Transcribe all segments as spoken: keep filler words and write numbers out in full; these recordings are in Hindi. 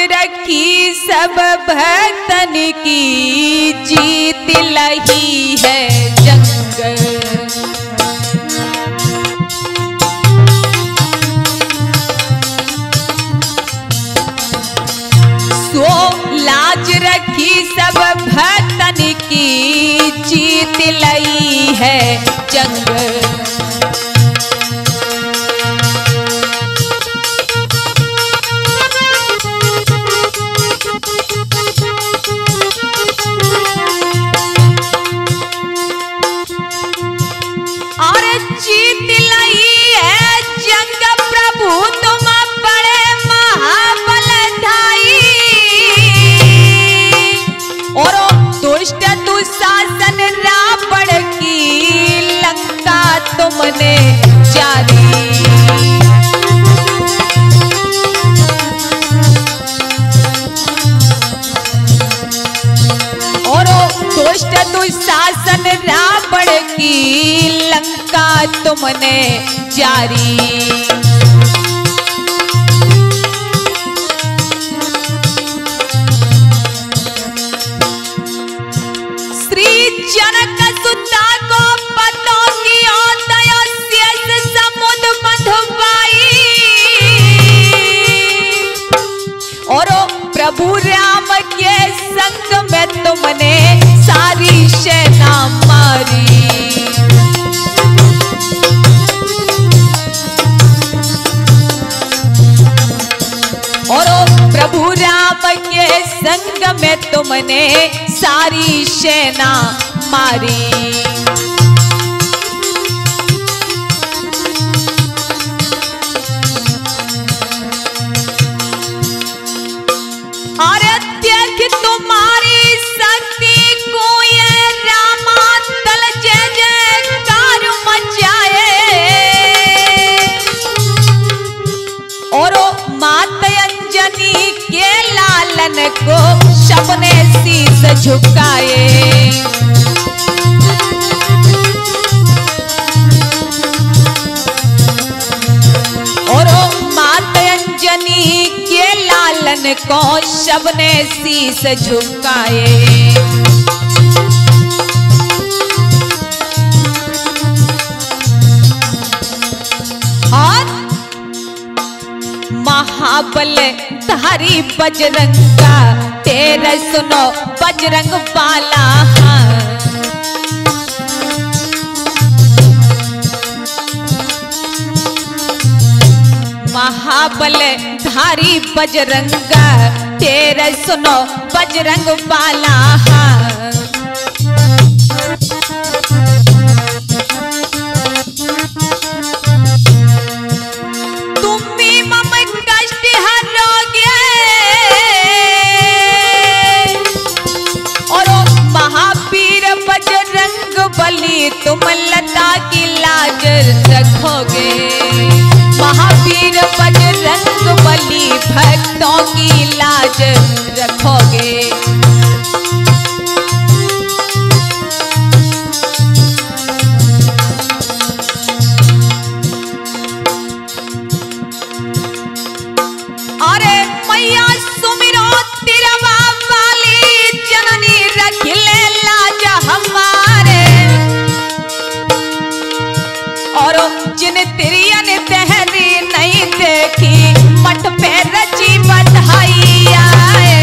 रखी सब भक्तन की, जीत लही है जंग। सो लाज रखी सब भक्तन की, जीत लही है जंग। जीत लही है जंग प्रभु तुम बड़े महाबलधाई, और दुष्ट दुशासन रावण की लंका तुमने जारी। और दुष्ट दुशासन रावण की लंका तुमने जारी। श्री जनक सुता को पतों की दया समुद्र बंधुआई, और प्रभु राम के संग में तुमने सारी सेना मारी। और प्रभु राम के संग में तुमने सारी सेना मारी। अरे देख तुम्हारी शक्ति को ये रामा तल जय जयकार मचाए, और माता अंजनी के लालन को सबने शीश झुकाए। और माता अंजनी के लालन को सबने शीश झुकाए। महाबल धारी बजरंगा तेरा सुनो बजरंग बाला। महाबल धारी बजरंगा तेरा सुनो बजरंग बाला। बलि तुम लता की लाज रखोगे, महावीर बजरंग बलि भक्तों की लाज रखोगे। अरे मैया सुमिरो तिरवा वाली जननी रख ले लाज हमारे, और जिन तिरियन तहरी नहीं देखी मठ पे रची बधाई आए।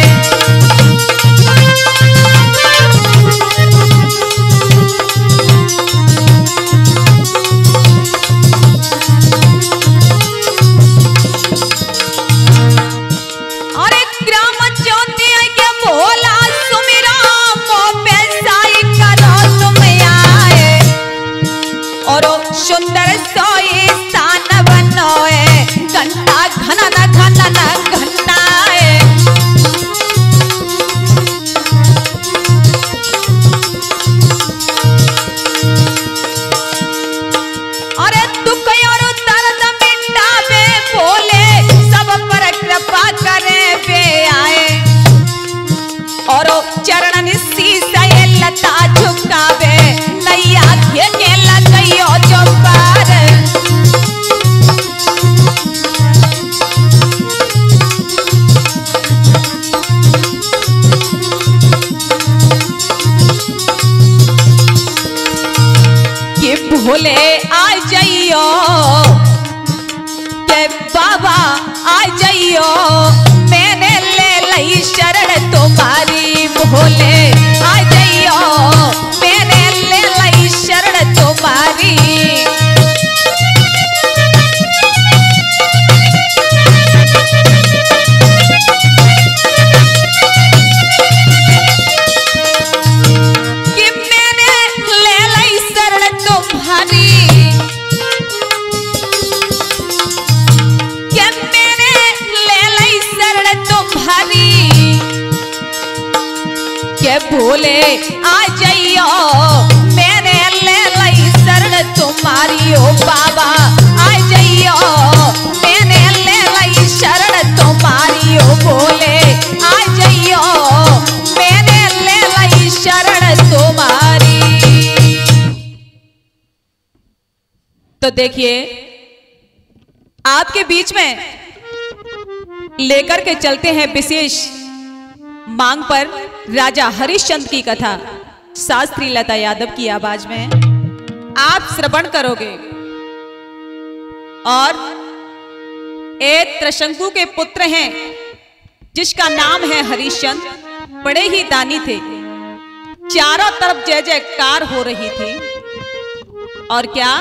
अरे ग्राम ज्योति के भोला सुमिरा मो पैसाई करो तुम आए, और सुंदर सोई स्थान बनोए घंटा घनन घनन घंटाए। अरे दुख और दर्द मिटावे भोले, सब पर कृपा करे बे आए। के भोले आ जाइयो मैंने ले लई शरण तुम्हारी ओ बाबा आ जाइयो मैंने ले लई शरण तुम्हारी ओ भोले आ जाइयो मैंने ले लई शरण तुम्हारी। तो देखिए आपके बीच में लेकर के चलते हैं विशेष मांग पर राजा हरिश्चंद्र की कथा शास्त्री लता यादव की आवाज में आप श्रवण करोगे। और एक त्रिशंकु के पुत्र हैं जिसका नाम है हरिश्चंद्र, बड़े ही दानी थे। चारों तरफ जय जयकार हो रही थी। और क्या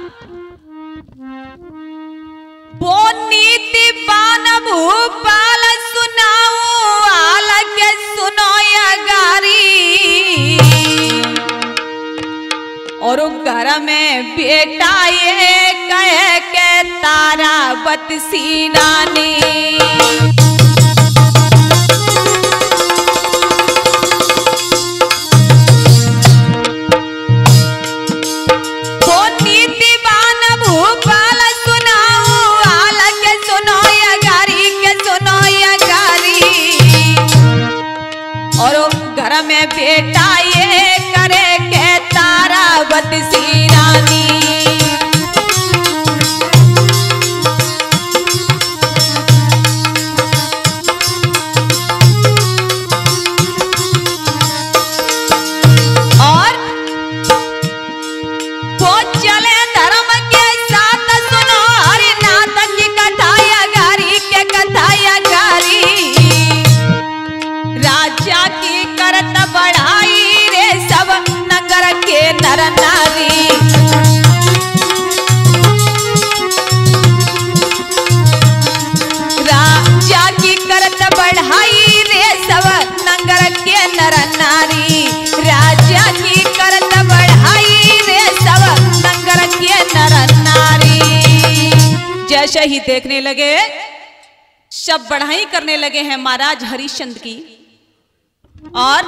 वो नीतिवान भूपाल सुनाओ आल के सुनो या गारी। और घर में बेटा ये कहे के तारा बतसी रानी। में बेटा ये करे के तारा बतसी रानी। और वो चले धर्म के साथ सुनो हरिनाथ की कथा या गारी के कथा या गारी। राजा की करत बढ़ाई रे सब नगर के नर नारी। राजा की करत बढ़ाई रे सब नगर के नर नारी। राजा की करत बढ़ाई रे सब नगर के नर नारी। जैसे ही देखने लगे सब बढ़ाई करने लगे हैं महाराज हरिश्चंद्र की। और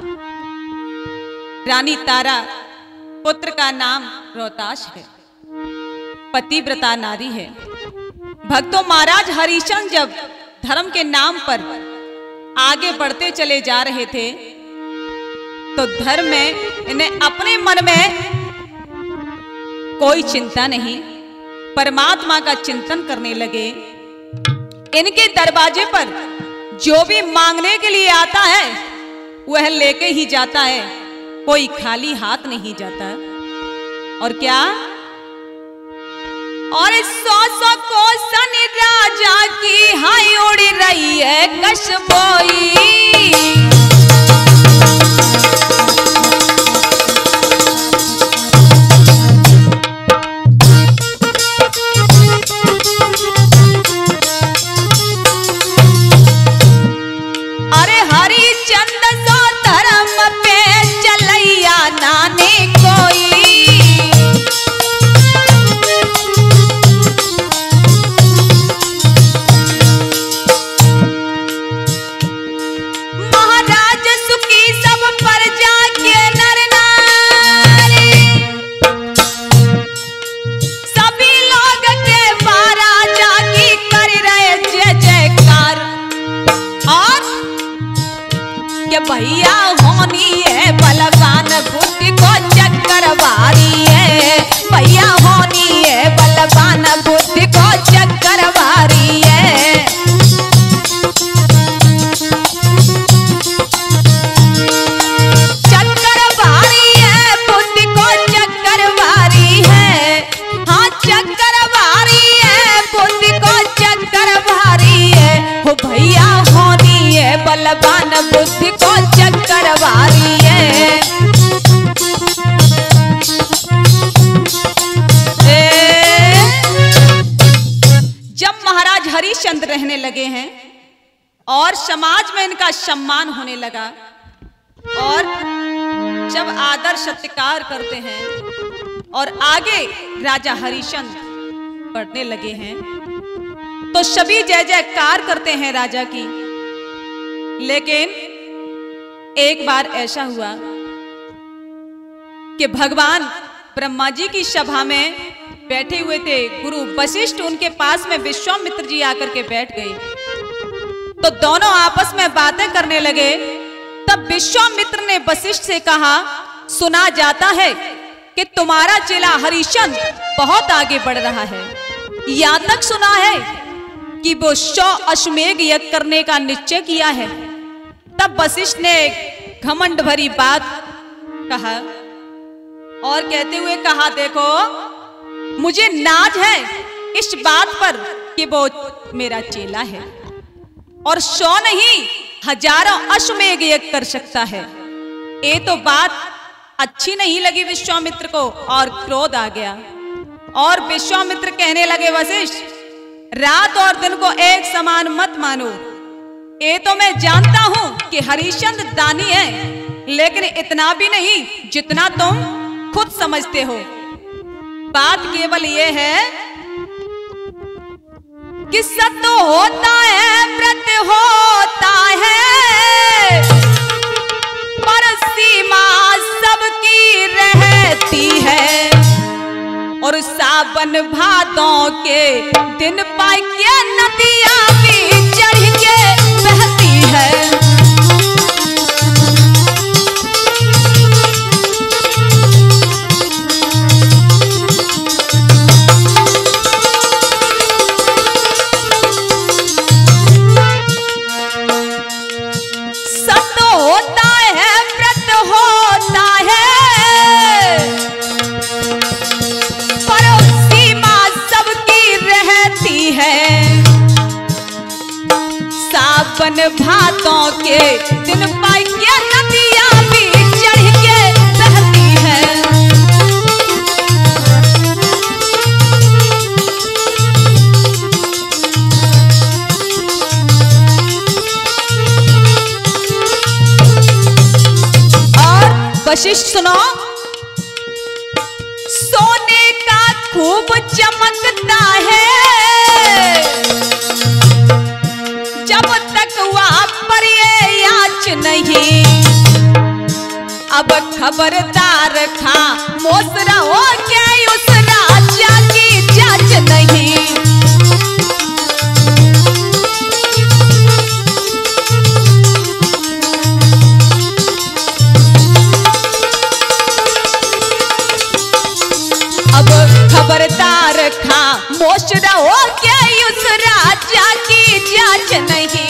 रानी तारा पुत्र का नाम रोहताश है, पतिव्रता नारी है। भक्तों महाराज हरिश्चंद्र जब धर्म के नाम पर आगे बढ़ते चले जा रहे थे तो धर्म में इन्हें अपने मन में कोई चिंता नहीं, परमात्मा का चिंतन करने लगे। इनके दरवाजे पर जो भी मांगने के लिए आता है वह लेके ही जाता है, कोई खाली हाथ नहीं जाता। और क्या और सौ सौ कोसन राजा की हाय उड़ रही है कशबोई। अरे हरिश्चंद्र सो धर्म पे चलैया नाने कोई। महाराज सुखी सब प्रजा के नर नारी। सभी लोग के महाराजा की कर रहे जय जयकार। और के भैया होनी है बलवान बुद्धि को चक्रवारी है। भैया होनी है बलवान बुद्धि को चक्रवारी है। चक्रवारी है बुद्धि को चक्रवारी है। हाँ चक्रवारी है बुद्धि को चक्रवारी है। हो भैया होनी है बलवान बुद्धि को चक्रवारी है। जब महाराज हरिश्चंद्र रहने लगे हैं और समाज में इनका सम्मान होने लगा और जब आदर सत्कार करते हैं और आगे राजा हरिश्चंद्र बढ़ने लगे हैं तो सभी जय जयकार करते हैं राजा की। लेकिन एक बार ऐसा हुआ कि भगवान ब्रह्मा जी की सभा में बैठे हुए थे। गुरु वशिष्ठ उनके पास में विश्वामित्र जी आकर के बैठ गए, तो दोनों आपस में बातें करने लगे। तब विश्वामित्र ने वशिष्ठ से कहा, सुना जाता है कि तुम्हारा चेला हरिश्चंद्र बहुत आगे बढ़ रहा है। यहाँ तक सुना है कि वो सौ अश्वमेध यज्ञ करने का निश्चय किया है। तब वशिष्ठ ने घमंड भरी बात कहा और कहते हुए कहा, देखो मुझे नाज है इस बात पर कि वो मेरा चेला है और सौ नहीं हजारों अश्वमेध यज्ञ कर सकता है। ये तो बात अच्छी नहीं लगी विश्वामित्र को और क्रोध आ गया। और विश्वामित्र कहने लगे, वशिष्ठ रात और दिन को एक समान मत मानो। ये तो मैं जानता हूं कि हरिश्चंद्र दानी है, लेकिन इतना भी नहीं जितना तुम खुद समझते हो। बात केवल ये है कि सत्य होता है, व्रत होता है, पर सीमा सबकी रहती है। और सावन भादों के दिन पाई के नदियां भी चढ़ के बहती है। सावन भादों के दिन पाई के नदियां भी चढ़ के बहती है। और वशिष्ठ सुनो, सोने का खूब चमकता है, जब तक वहां पर ये याच नहीं। अब खबरदार खा मोस रहो के उस राजा की जांच नहीं। अब खबरदार खा मोस रहो के उस राजा की जांच नहीं।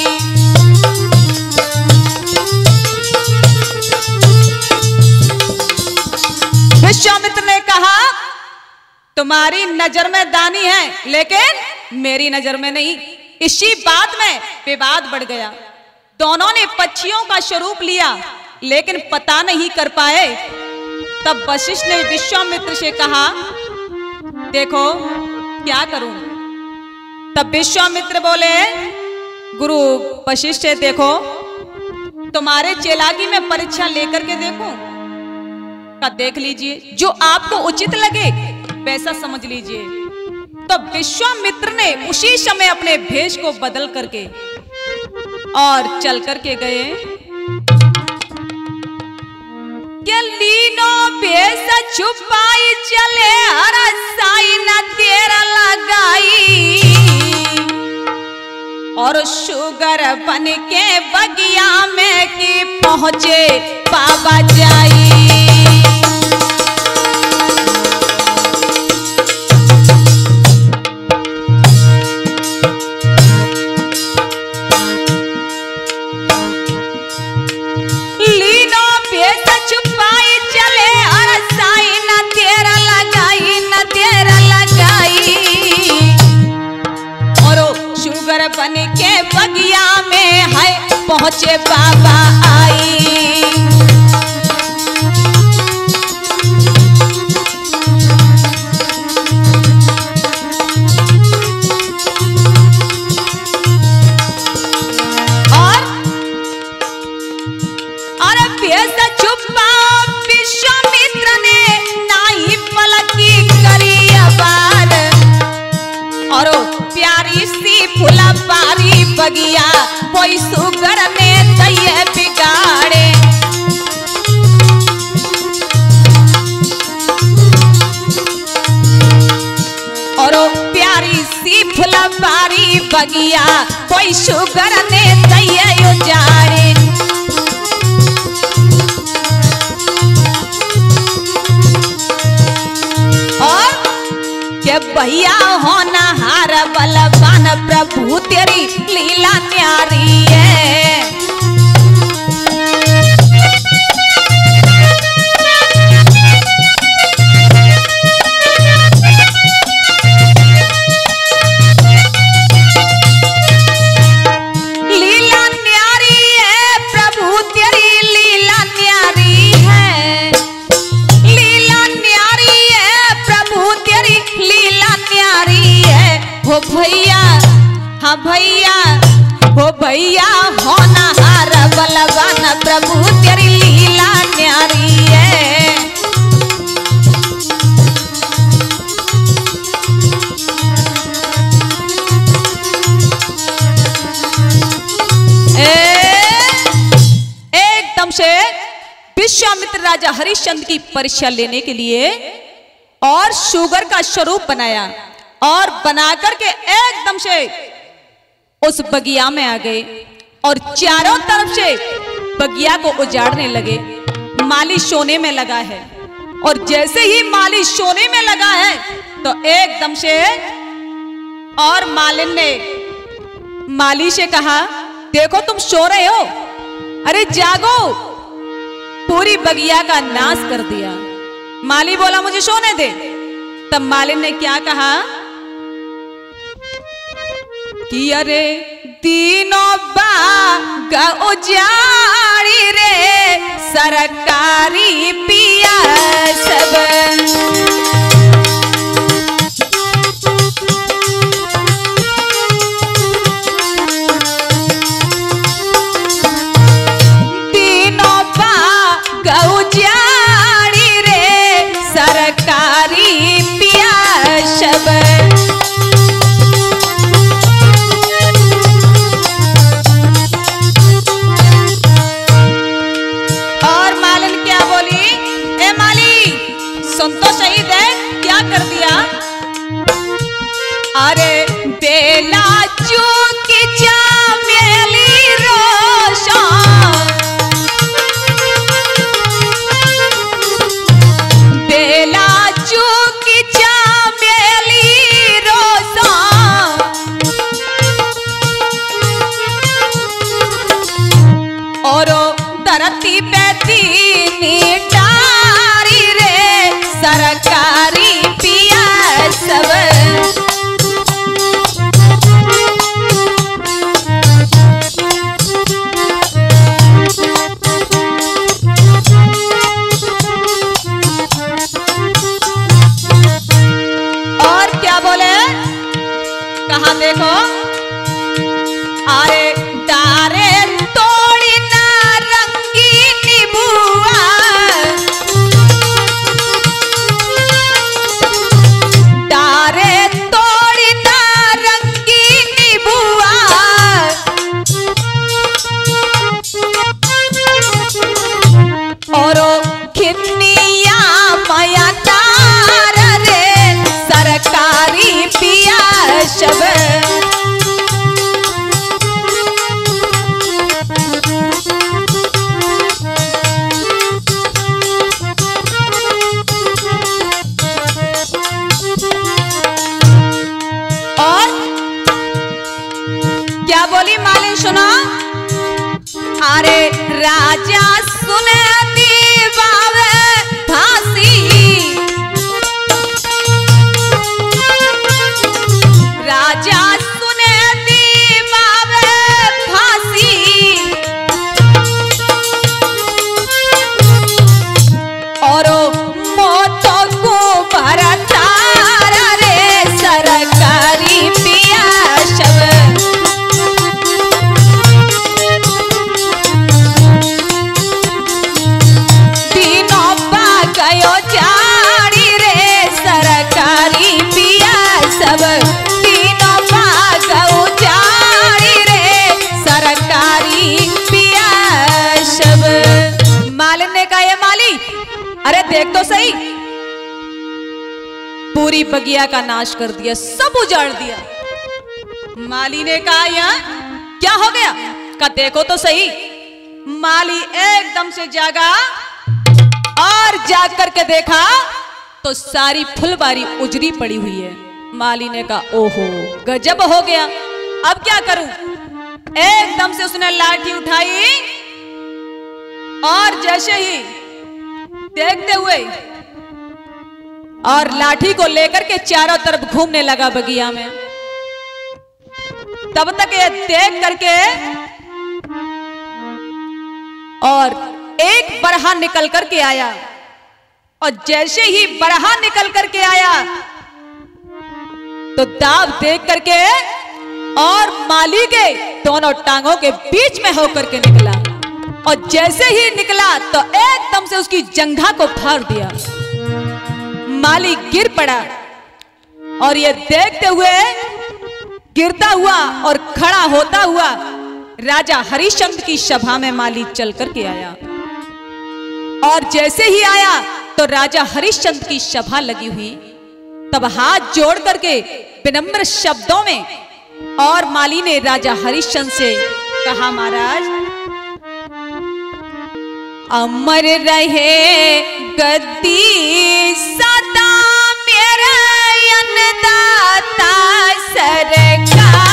विश्वामित्र ने कहा, तुम्हारी नजर में दानी है लेकिन मेरी नजर में नहीं। इसी बात में विवाद बढ़ गया। दोनों ने पक्षियों का स्वरूप लिया लेकिन पता नहीं कर पाए। तब वशिष्ठ ने विश्वामित्र से कहा, देखो क्या करूं। तब विश्वामित्र बोले, गुरु वशिष्ठ से देखो तुम्हारे चेलागी में परीक्षा लेकर के देखो का देख लीजिए, जो आपको उचित लगे वैसा समझ लीजिए। तो विश्वामित्र ने उसी समय अपने भेष को बदल करके और चल करके गए। के लीनो भेष छुपाई चले हरसाई न तेरा लगाई। और शुगर बन के बगिया में की पहुंचे बाबा जाई। बन के बगिया में है पहुंचे बाबा आई। और और भेष छुपा विश्वामित्र ने नाही पलकी करी अबार। और प्यारी सी फूला पारी बगिया कोई सुगर ने तय बिगाड़े। बगिया कोई शुगर ने दैया उजाड़े। और के भैया होनहार बलवान प्रभु तेरी लीला न्यारी है। हो भैया, हाँ भैया, हो भैया होनहार बलवान प्रभु तेरी लीला न्यारी है। एकदम से विश्वामित्र राजा हरिश्चंद्र की परीक्षा लेने के लिए और शुगर का स्वरूप बनाया और बनाकर के एकदम से उस बगिया में आ गए और चारों तरफ से बगिया को उजाड़ने लगे। माली सोने में लगा है और जैसे ही माली सोने में लगा है तो एकदम से और मालिन ने माली से कहा, देखो तुम सो रहे हो, अरे जागो, पूरी बगिया का नाश कर दिया। माली बोला मुझे सोने दे। तब मालिन ने क्या कहा कि अरे तीनों बाग उजाड़ी रे सरकारी पिया सब। तीनों बाग उजाड़ी रे सरकारी पिया सब। तो सही देख क्या कर दिया। अरे बेला चूक चामेली रोशा, बेला चूक चामेली रोशा, और धरती पे तीन डारी रे सरकारी पिया सब। और क्या बोले, कहा देखो, अरे डारे तोड़ी ना रंगीनी बुआ, और खिन्निया माया तार रे सरकारी पिया सब। और क्या बोली मालिन सुना, अरे राजा सुने राजा सुने दी बाबे फांसी, और मोतो को भरतार रे सरकारी पिया सब। तीनों बागयो जाड़ी रे सरकारी पिया सब। मालिन ने कहा, ये माली, अरे देख तो सही, पूरी बगिया का नाश कर दिया, सब उजाड़ दिया। माली ने कहा यह क्या हो गया? का देखो तो सही। माली एकदम से जागा और जाग करके देखा तो सारी फुलबारी उजड़ी पड़ी हुई है। माली ने कहा ओहो गजब हो गया, अब क्या करूं? एकदम से उसने लाठी उठाई और जैसे ही देखते हुए और लाठी को लेकर के चारों तरफ घूमने लगा बगिया में। तब तक ये देख करके और एक बरहा निकल करके आया और जैसे ही बरहा निकल करके आया तो दाव देख करके और माली के दोनों टांगों के बीच में होकर के निकला और जैसे ही निकला तो एकदम से उसकी जंघा को फाड़ दिया। माली गिर पड़ा और ये देखते हुए गिरता हुआ और खड़ा होता हुआ राजा हरिश्चंद्र की सभा में माली चल करके आया और जैसे ही आया तो राजा हरिश्चंद्र की सभा लगी हुई। तब हाथ जोड़ करके विनम्र शब्दों में और माली ने राजा हरिश्चंद्र से कहा महाराज अमर रहे गद्दी सदा मेरा अन्नदाता सरकार।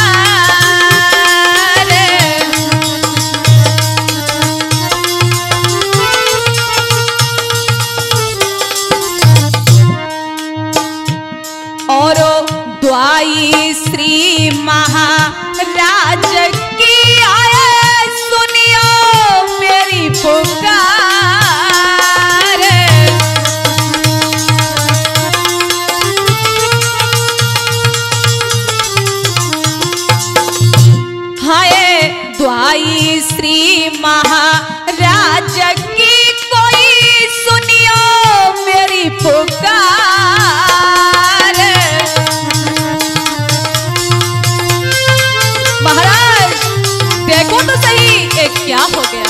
और द्वाई श्री महाराज की आए सुनियो मेरी पुकार। हाय द्वाई श्री महाराज की कोई सुनियो मेरी पुकार। महाराज देखो तो सही ये क्या हो गया?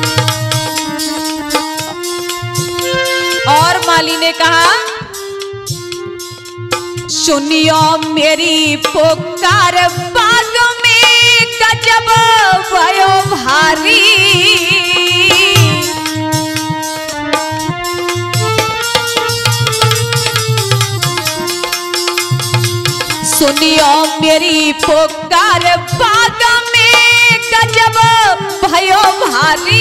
और माली ने कहा सुनियो मेरी पुकार बाग में गजब भयो भारी। सुनियो मेरी पुकार बाग में गजब भयो भारी।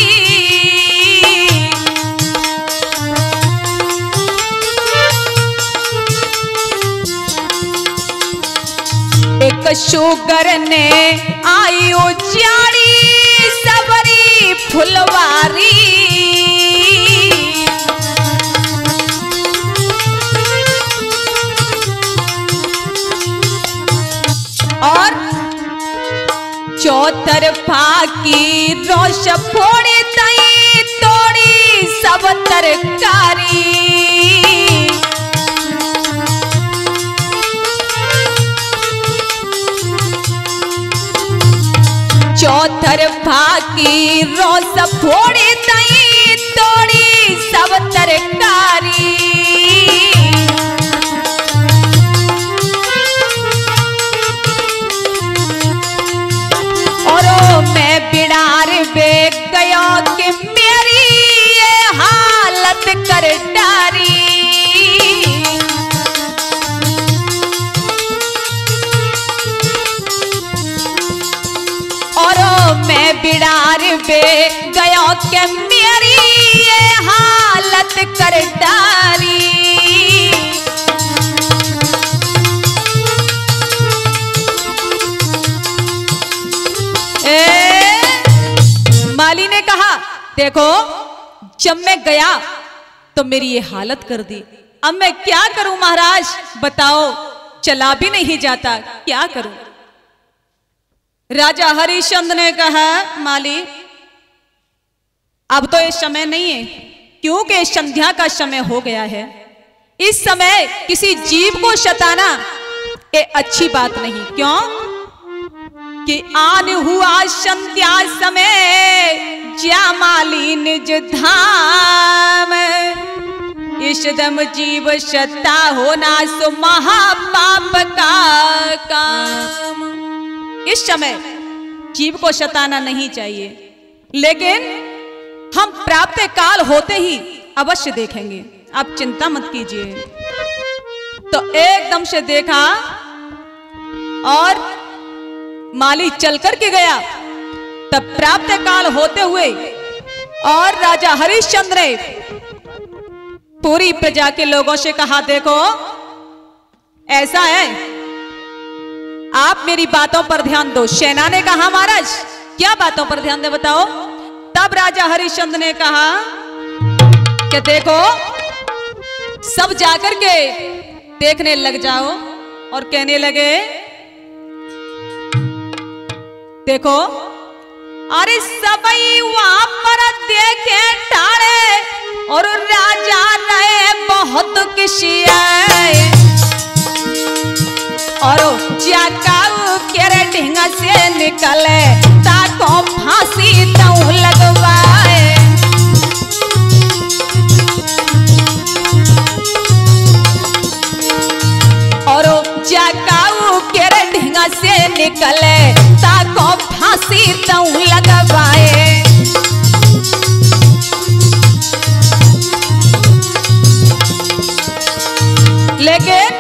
एक शुगर ने आई उजाड़ी सबरी फुलवारी। और चौतरफा की रोश फोड़ी तई तोड़ी सब तरकारी। चौतरफा की रोश फोड़ी तई तोड़ी सब तरकारी। मैं बिड़ार बे गया कि मेरी ये हालत कर डारी। और मैं बिड़ार बे गया कि मेरी ये हालत कर डारी। माली ने कहा देखो जब मैं गया तो मेरी ये हालत कर दी, अब मैं क्या करूं महाराज बताओ, चला भी नहीं जाता, क्या करूं? राजा हरिश्चंद्र ने कहा माली अब तो ये समय नहीं है क्योंकि संध्या का समय हो गया है। इस समय किसी जीव को सताना ये अच्छी बात नहीं। क्यों कि आन हुआ संध्या समय ज्या माली निज धाम। इस दम जीव सत्ता होना सो महापाप का काम। इस समय जीव को शताना नहीं चाहिए, लेकिन हम प्राप्त काल होते ही अवश्य देखेंगे, आप चिंता मत कीजिए। तो एकदम से देखा और माली चल कर के गया। तब प्राप्त काल होते हुए और राजा हरिश्चंद्र ने पूरी प्रजा के लोगों से कहा, देखो ऐसा है, आप मेरी बातों पर ध्यान दो। सेना ने कहा, महाराज क्या बातों पर ध्यान दे बताओ। तब राजा हरिश्चंद्र ने कहा कि देखो सब जाकर के देखने लग जाओ और कहने लगे, देखो अरे सबई वहां पर देखे टाड़े और राजा रहे बहुत किसियाए और जाकाऊ केरे ढींगा से निकले ताको फांसी तऊ लगवाए। और जाकाऊ केरे ढींगा से निकले ताको फांसी तऊ लगवाए। लेकिन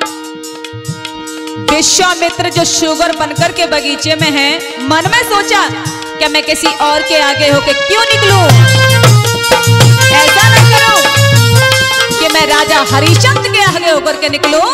विश्वामित्र जो शुगर बनकर के बगीचे में है, मन में सोचा कि मैं किसी और के आगे होके क्यों निकलूं, ऐसा ना करो कि मैं राजा हरिश्चंद्र के आगे होकर के निकलूं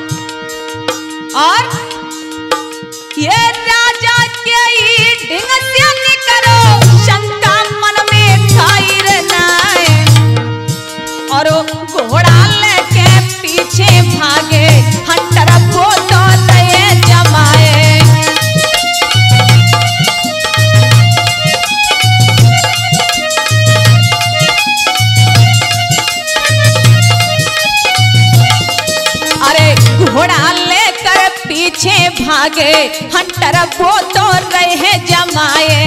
और ये राजा के ही ढिंग से निकलो, शंका मन में खाई रहना और घोड़ा लेके पीछे भागे हंटर को तो दे जमाए। अरे घोड़ा लेकर पीछे भागे हंटर को तो रहे जमाए।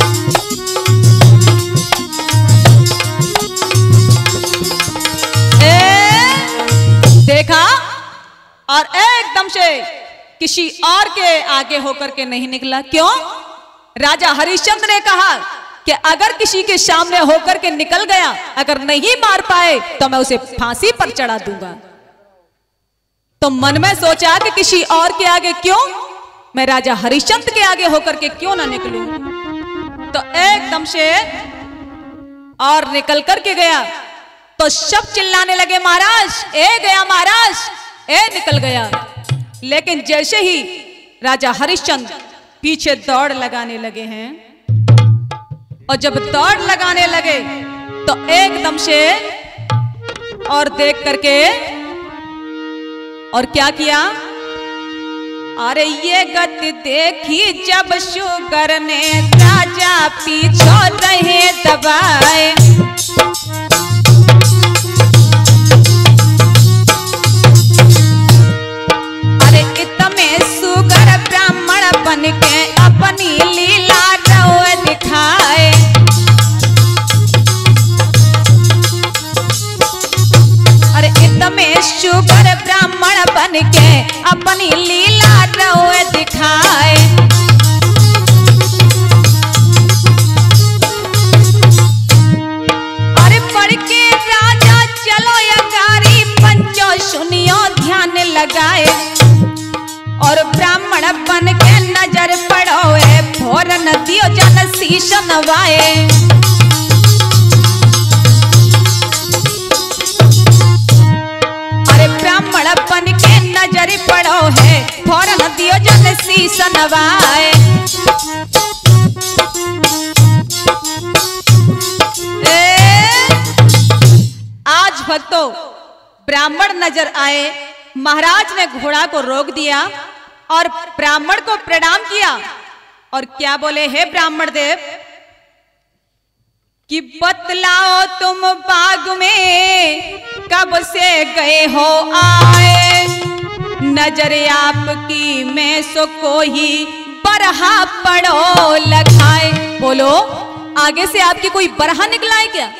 देखा और एकदम से किसी और के आगे होकर के नहीं निकला। क्यों? राजा हरिश्चंद्र ने कहा कि अगर किसी के सामने होकर के निकल गया, अगर नहीं मार पाए तो मैं उसे फांसी पर चढ़ा दूंगा। तो मन में सोचा कि किसी और के आगे क्यों, मैं राजा हरिश्चंद्र के आगे होकर के क्यों ना निकलूं। तो एकदम से और निकल कर के गया तो सब चिल्लाने लगे, महाराज ए गया, महाराज ए निकल गया। लेकिन जैसे ही राजा हरिश्चंद्र पीछे दौड़ लगाने लगे हैं और जब दौड़ लगाने लगे तो एकदम से और देख करके और क्या किया, अरे ये गति देखी जब शुगर ने राजा पीछे रहे दबाए। अरे इतने सुगर ब्राह्मण बन के अपनी लीला रोए दिखाए। अरे इतने सुगर ब्राह्मण बन के अपनी लीला रोए दिखाए। अरे पढ़ के राजा चलो यकारी पंचो सुनियो ध्यान लगाए और ब्राह्मण बन के नजर पड़ो है भोर नदियों जन शीश नवाए। अरे ब्राह्मण बन के नजर पड़ो है भोर नदियों जन शीश नवाए। आज भक्तों ब्राह्मण नजर आए, महाराज ने घोड़ा को रोक दिया और ब्राह्मण को प्रणाम किया और क्या बोले, हे ब्राह्मण देव कि बतलाओ तुम बाग में कब से गए हो आए। नजर आपकी में सो कोई बरहा पड़ो लखाए। बोलो आगे से आपकी कोई बरहा निकला है क्या?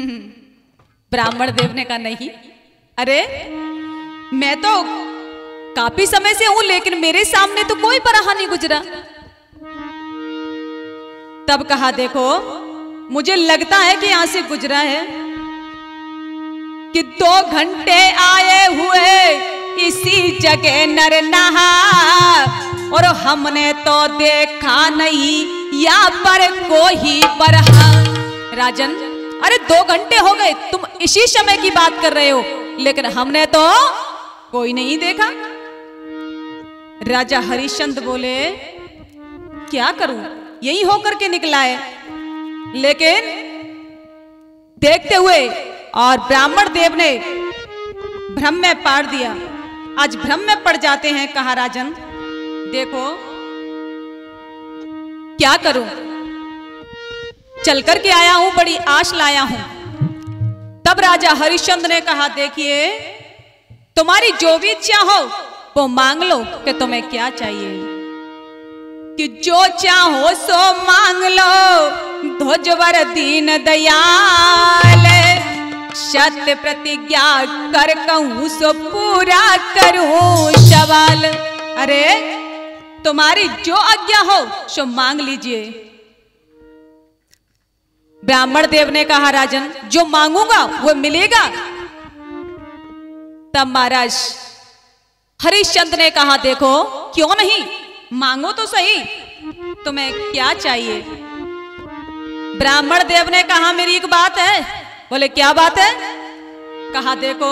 ब्राह्मण देव ने कहा नहीं, अरे मैं तो काफी समय से हूं, लेकिन मेरे सामने तो कोई पराहा नहीं गुजरा। तब कहा देखो मुझे लगता है कि यहां से गुजरा है कि दो घंटे आए हुए इसी जगह नर नहा, और हमने तो देखा नहीं या पर कोई बरहा। राजन, अरे दो घंटे हो गए, तुम इसी समय की बात कर रहे हो, लेकिन हमने तो कोई नहीं देखा। राजा हरिश्चंद्र बोले क्या करूं, यही होकर के निकला है, लेकिन देखते हुए और ब्राह्मण देव ने भ्रम में पाड़ दिया। आज भ्रम में पड़ जाते हैं। कहा राजन देखो क्या करूं, चल कर के आया हूं, बड़ी आश लाया हूं। तब राजा हरिश्चंद्र ने कहा देखिए तुम्हारी जो भी इच्छा हो वो मांग लो, कि तुम्हें क्या चाहिए, कि जो चाहो सो मांग लो, ध्वजवर दीन दयाल, सत्य प्रतिज्ञा कर कहूं सो पूरा करूं सवाल। अरे तुम्हारी जो आज्ञा हो सो मांग लीजिए। ब्राह्मण देव ने कहा राजन जो मांगूंगा वो मिलेगा। तब महाराज हरिश्चंद्र ने कहा देखो क्यों नहीं, मांगो तो सही, तुम्हें क्या चाहिए। ब्राह्मण देव ने कहा मेरी एक बात है। बोले क्या बात है। कहा देखो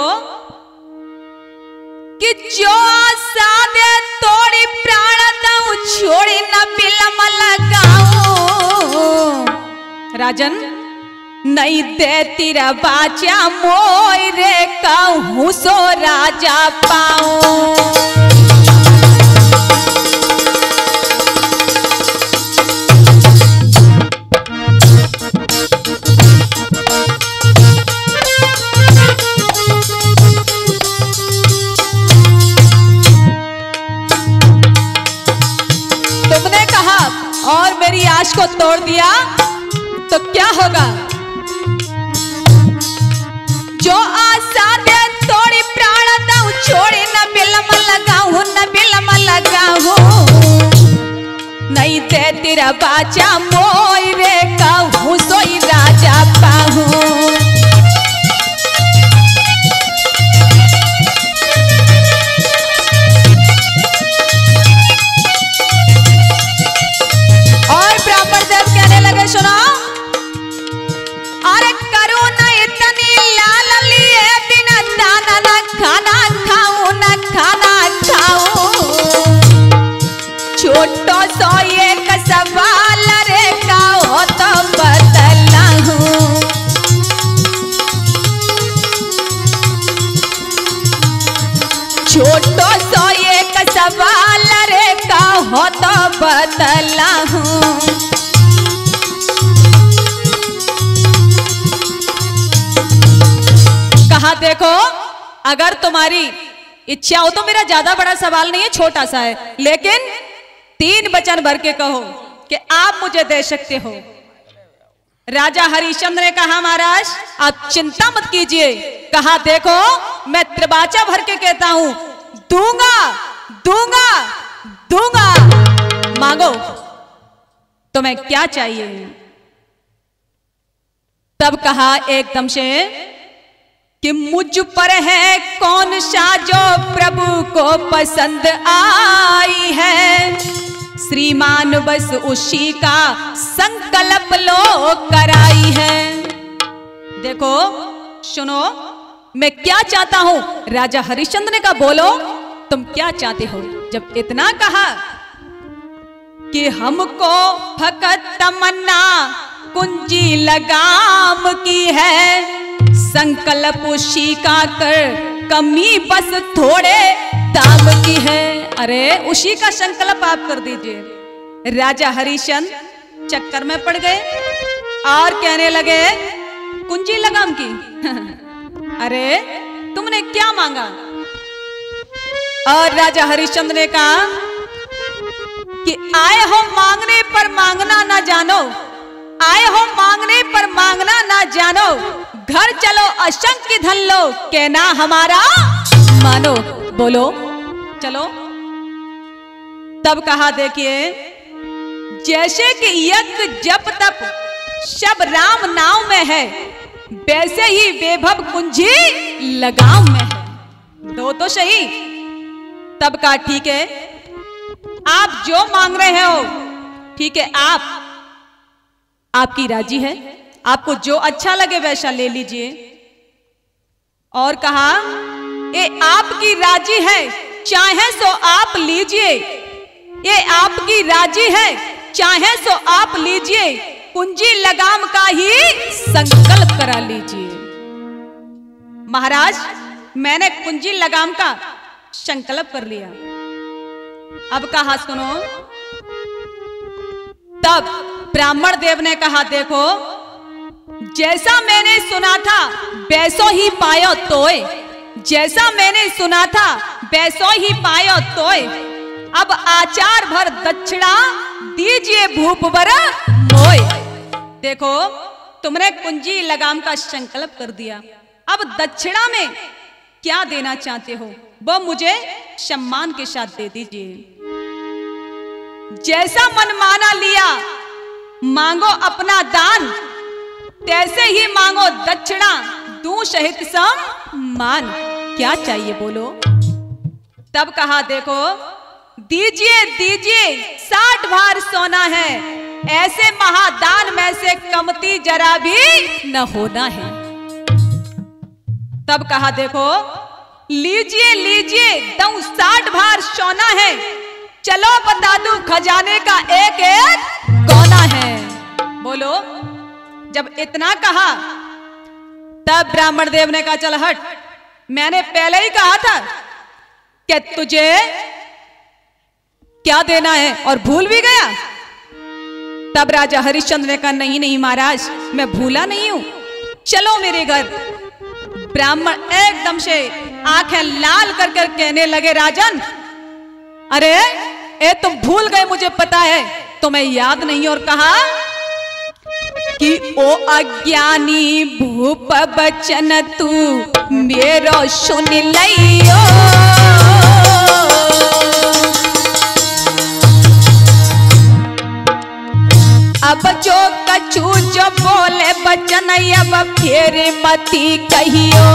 कि जो आशा दे तोड़ी प्राण दऊं, छोड़ी न बिलम लगाऊं। राजन नहीं दे तेरा बाचा मोय रे, कहूं सो राजा पाऊं। तुमने कहा और मेरी आश को तोड़ दिया तो क्या होगा। जो आशा दे तोड़ी प्राण दऊं, छोड़ी न बिलम लगाऊं, न बिलम लगाऊं। नहीं दे तेरा बाचा मोय रे, कहूं सोई राजा पाऊं। और ब्राह्मण देव कहने लगे सुनो, अरे करो न इतनी लाल लिए बिना दाना न खाना खाऊं, न खाना खाऊं। छोटो सो एक सवाल रे, कहो तो बतलाऊं। छोटो सो एक सवाल रे, कहो तो बतलाऊं। कहा देखो अगर तुम्हारी इच्छा हो तो मेरा ज्यादा बड़ा सवाल नहीं है, छोटा सा है, लेकिन तीन वचन भर के कहो कि आप मुझे दे सकते हो। राजा हरिश्चंद्र ने कहा महाराज आप चिंता मत कीजिए। कहा देखो मैं त्रिबाचा भर के कहता हूं, दूंगा दूंगा दूंगा, मांगो तुम्हें क्या चाहिए। तब कहा एकदम से कि मुझ पर है कौन सा जो प्रभु को पसंद आई है, श्रीमान बस उसी का संकल्प लो कराई है। देखो सुनो मैं क्या चाहता हूं। राजा हरिश्चंद्र ने कहा बोलो तुम क्या चाहते हो। जब इतना कहा कि हमको फकत तमन्ना कुंजी लगाम की है, संकल्प उसी का कर कमी बस थोड़े दाम की है। अरे उसी का संकल्प आप कर दीजिए। राजा हरिश्चंद्र चक्कर में पड़ गए और कहने लगे कुंजी लगाम की अरे तुमने क्या मांगा। और राजा हरिश्चंद्र ने कहा कि आए हो मांगने पर मांगना ना जानो, आए हो मांगने पर मांगना ना जानो, घर चलो असंख्य धन लो, कहना हमारा मानो। बोलो चलो। तब कहा देखिए, जैसे कि यज्ञ जप तप सब राम नाम में है, वैसे ही वैभव कुंजी लगाव में है। दो तो सही। तब कहा ठीक है, आप जो मांग रहे हो ठीक है, आप आपकी राजी है, आपको जो अच्छा लगे वैसा ले लीजिए। और कहा ये आपकी राजी है, चाहे सो आप लीजिए, ये आपकी राजी है, चाहे सो आप लीजिए, कुंजी लगाम का ही संकल्प करा लीजिए। महाराज मैंने कुंजी लगाम का संकल्प कर लिया। अब कहा सुनो। तब ब्राह्मण देव ने कहा देखो, जैसा मैंने सुना था वैसो ही पायो तोय, जैसा मैंने सुना था वैसो ही पायो तोय। अब आचार भर दक्षिणा दीजिए भूपवर मोय। देखो तुमने कुंजी लगाम का संकल्प कर दिया, अब दक्षिणा में क्या देना चाहते हो वो मुझे सम्मान के साथ दे दीजिए। जैसा मन माना लिया, मांगो अपना दान, तैसे ही मांगो दक्षिणा, दूं सहित सम्मान। क्या चाहिए बोलो। तब कहा देखो, दीजिए दीजिए साठ भार सोना है, ऐसे महादान में से कमती जरा भी न होना है। तब कहा देखो, लीजिए लीजिए दऊं साठ भार सोना है, चलो बता दूं खजाने का एक एक कोना है। बोलो। जब इतना कहा तब ब्राह्मण देव ने कहा चल हट, मैंने पहले ही कहा था कि तुझे क्या देना है और भूल भी गया। तब राजा हरिश्चंद्र ने कहा नहीं नहीं महाराज, मैं भूला नहीं हूं, चलो मेरे घर। ब्राह्मण एकदम से आंखें लाल कर कर कहने लगे, राजन अरे ए तुम भूल गए, मुझे पता है तुम्हें याद नहीं। और कहा कि ओ अज्ञानी भूप बचन तू मेरो सुन लियो, अब जो कछु जो बोले बचन अब फिर मती कहियो।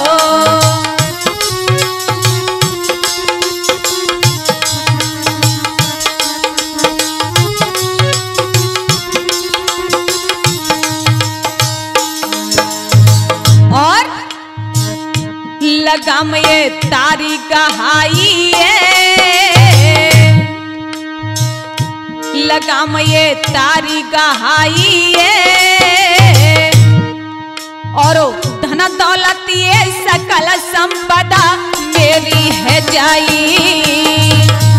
और लगाम ये तारी गहाई है, लगाम ये तारी गहाई है, और धन दौलत ये सकल संपदा मेरी है जाई।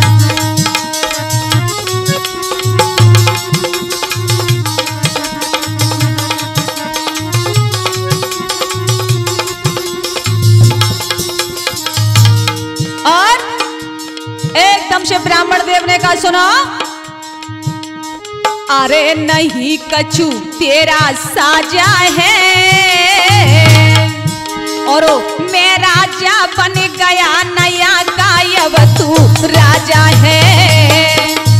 और एकदम से ब्राह्मण देव ने कहा सुनो, अरे नहीं कछु तेरा साजा है, और मैं राजा बन गया नया गायब तू राजा है।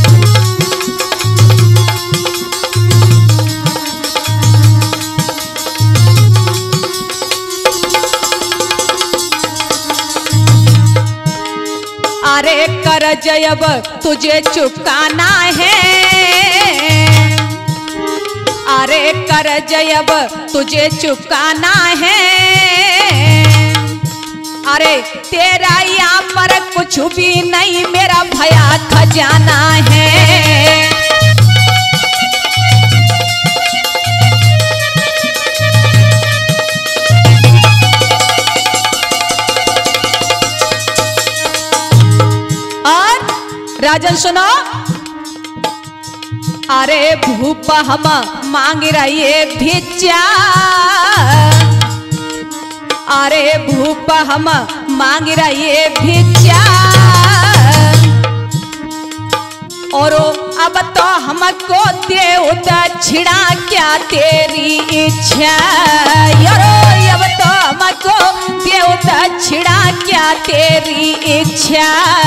अरे कर जयब तुझे चुकाना है, अरे कर जयब तुझे चुकाना है, अरे तेरा यहाँ पर कुछ भी नहीं मेरा भया खजाना है। राजन सुनो, अरे भूप हम मांग रही भिक्षा, अरे भूप हम मांग रही भिक्षा, और अब तो हमको देव दक्षिणा क्या तेरी इच्छा, अब तो हमको देव दक्षिणा क्या तेरी इच्छा।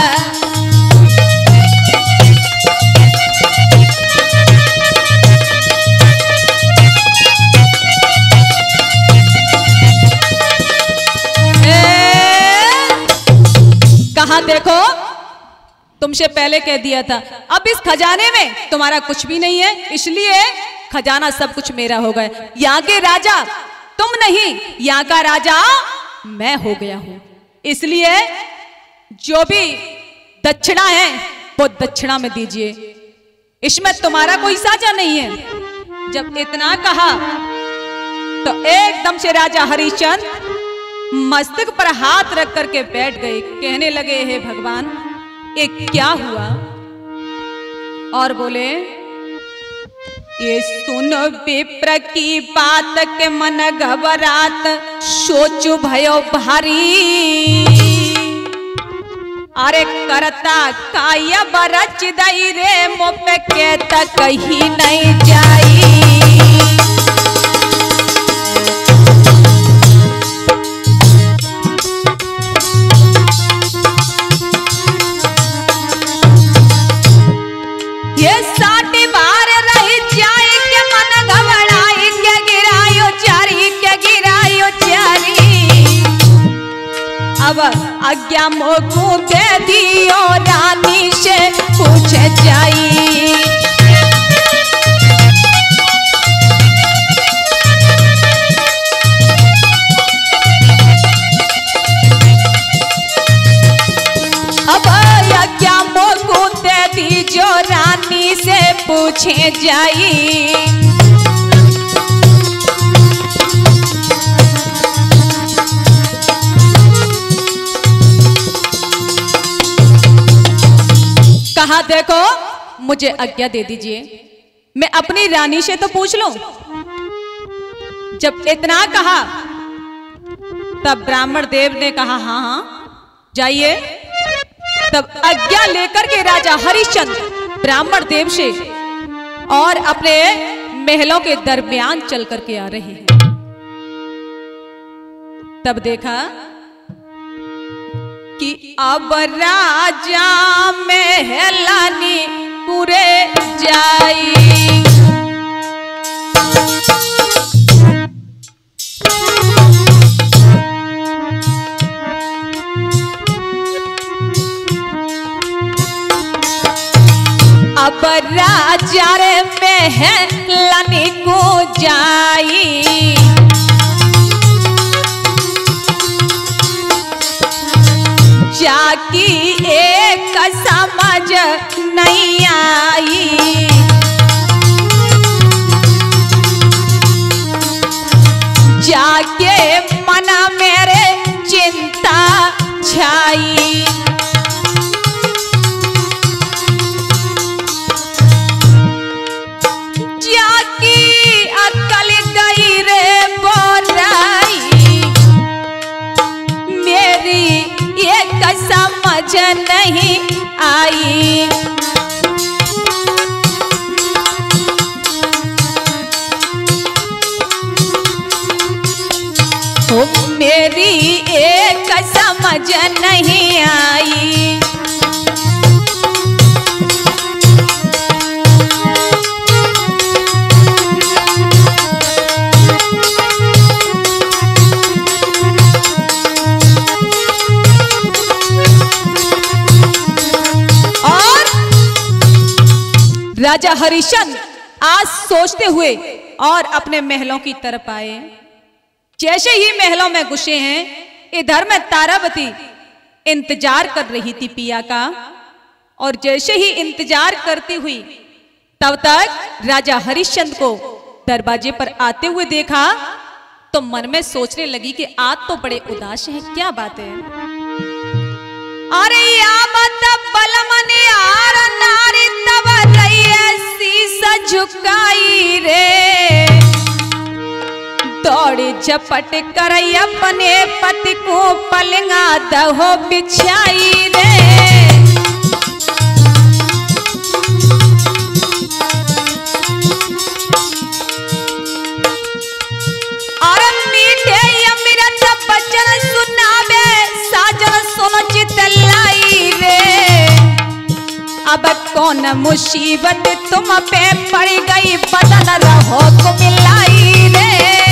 कहा देखो, तुमसे पहले कह दिया था अब इस खजाने में तुम्हारा कुछ भी नहीं है, इसलिए खजाना सब कुछ मेरा हो गया। यहाँ के राजा तुम नहीं, यहाँ का राजा मैं हो गया हूं, इसलिए जो भी दक्षिणा है वो दक्षिणा में दीजिए, इसमें तुम्हारा कोई साझा नहीं है। जब इतना कहा तो एकदम से राजा हरिश्चंद्र मस्तक पर हाथ रख करके बैठ गए, कहने लगे हे भगवान ये क्या हुआ। और बोले ये सुन विप्र की बात के मन घबरात सोचु भयो भारी, अरे करता काय बरच दई रे मुप के तक कहीं नहीं जाई। अब आज्ञा मोकू दे दियो रानी से पूछे जाई। अब आज्ञा मोकू दे दीजो रानी से पूछे जाई। कहा देखो मुझे आज्ञा दे दीजिए, मैं अपनी रानी से तो पूछ लूं। जब इतना कहा तब ब्राह्मण देव ने कहा हाँ हाँ जाइए। तब आज्ञा लेकर के राजा हरिश्चंद्र ब्राह्मण देव से और अपने महलों के दरमियान चल करके आ रहे हैं। तब देखा कि अब राजा महलानी पूरे जाई। अब राजा रे महलानी को जाई। जाकी एक समझ नहीं आई। जाके मन मेरे चिंता छाई। जाकी अकल गई रे बोराई। मेरी एक समझ नहीं आई। ओ मेरी एक समझ नहीं आई। राजा हरिश्चंद्र आज सोचते हुए और अपने महलों की तरफ आए। जैसे ही महलों में घुसे हैं, इधर में तारावती इंतजार कर रही थी पिया का। और जैसे ही इंतजार करती हुई तब तक राजा हरिश्चंद्र को दरवाजे पर आते हुए देखा तो मन में सोचने लगी कि आज तो बड़े उदास हैं, क्या बात है। अरे बलमनियार नारी तब शीश झुकाई रे। दौड़ी झपट कर अपने पति को पलंगा दहो बिछाई रे। अब कौन मुसीबत तुम पे पड़ गई, बदन रहो को मिलाई रे।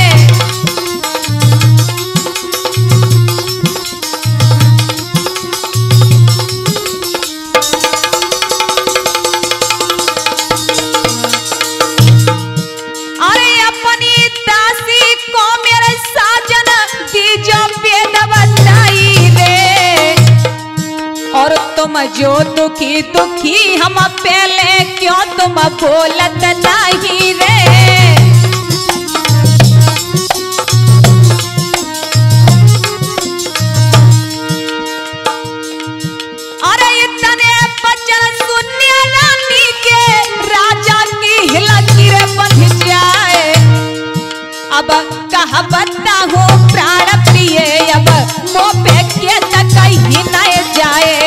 तुम जो दुखी दुखी हम पहले क्यों तुम बोलत नहीं रे। अरे इतने बचन सुनिए रानी के, राजा की हिलकीर बंध जाए। अब कहा बताऊं प्राण प्रिय, अब मुँह पे के तक ही न जाए।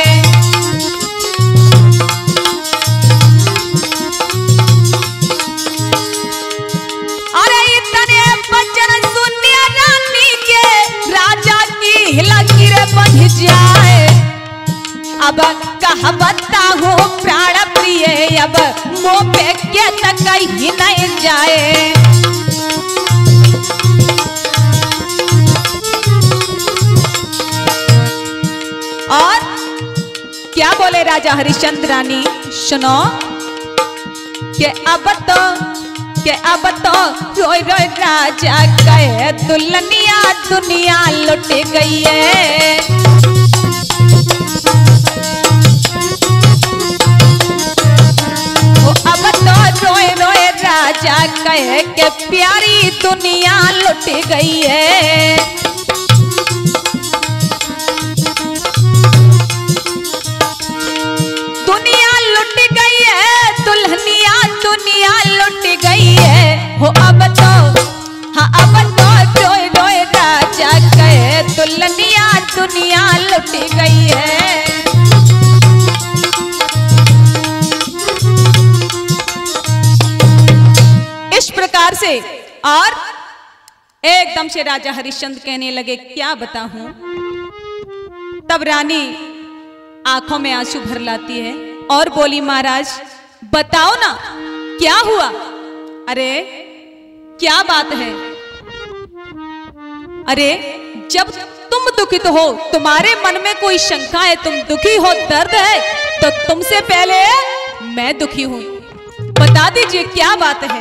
जाए अब कहा बताऊं प्राण प्रिय, अब मुँह पे के तक ही नहीं जाए। और क्या बोले राजा हरिश्चंद्र रानी, सुनो कि अब तो के अब तो रोई रोई राजा कहे दुल्हनिया दुनिया लुट गई है। अब तो रोए रोए राजा कहे के प्यारी दुनिया लुट गई है। दुनिया लुट गई है, दुल्हनिया दुनिया लुट गई है। हो अब तो हाँ अब तो रोए रोए राजा कहे दुल्हनिया दुनिया लुट गई है। इस प्रकार से और एकदम से राजा हरिश्चंद्र कहने लगे क्या बताऊं। तब रानी आंखों में आंसू भर लाती है और बोली महाराज बताओ ना क्या हुआ। अरे क्या बात है। अरे जब तुम दुखित हो, तुम्हारे मन में कोई शंका है, तुम दुखी हो, दर्द है, तो तुमसे पहले मैं दुखी हूं। बता दीजिए क्या बात है।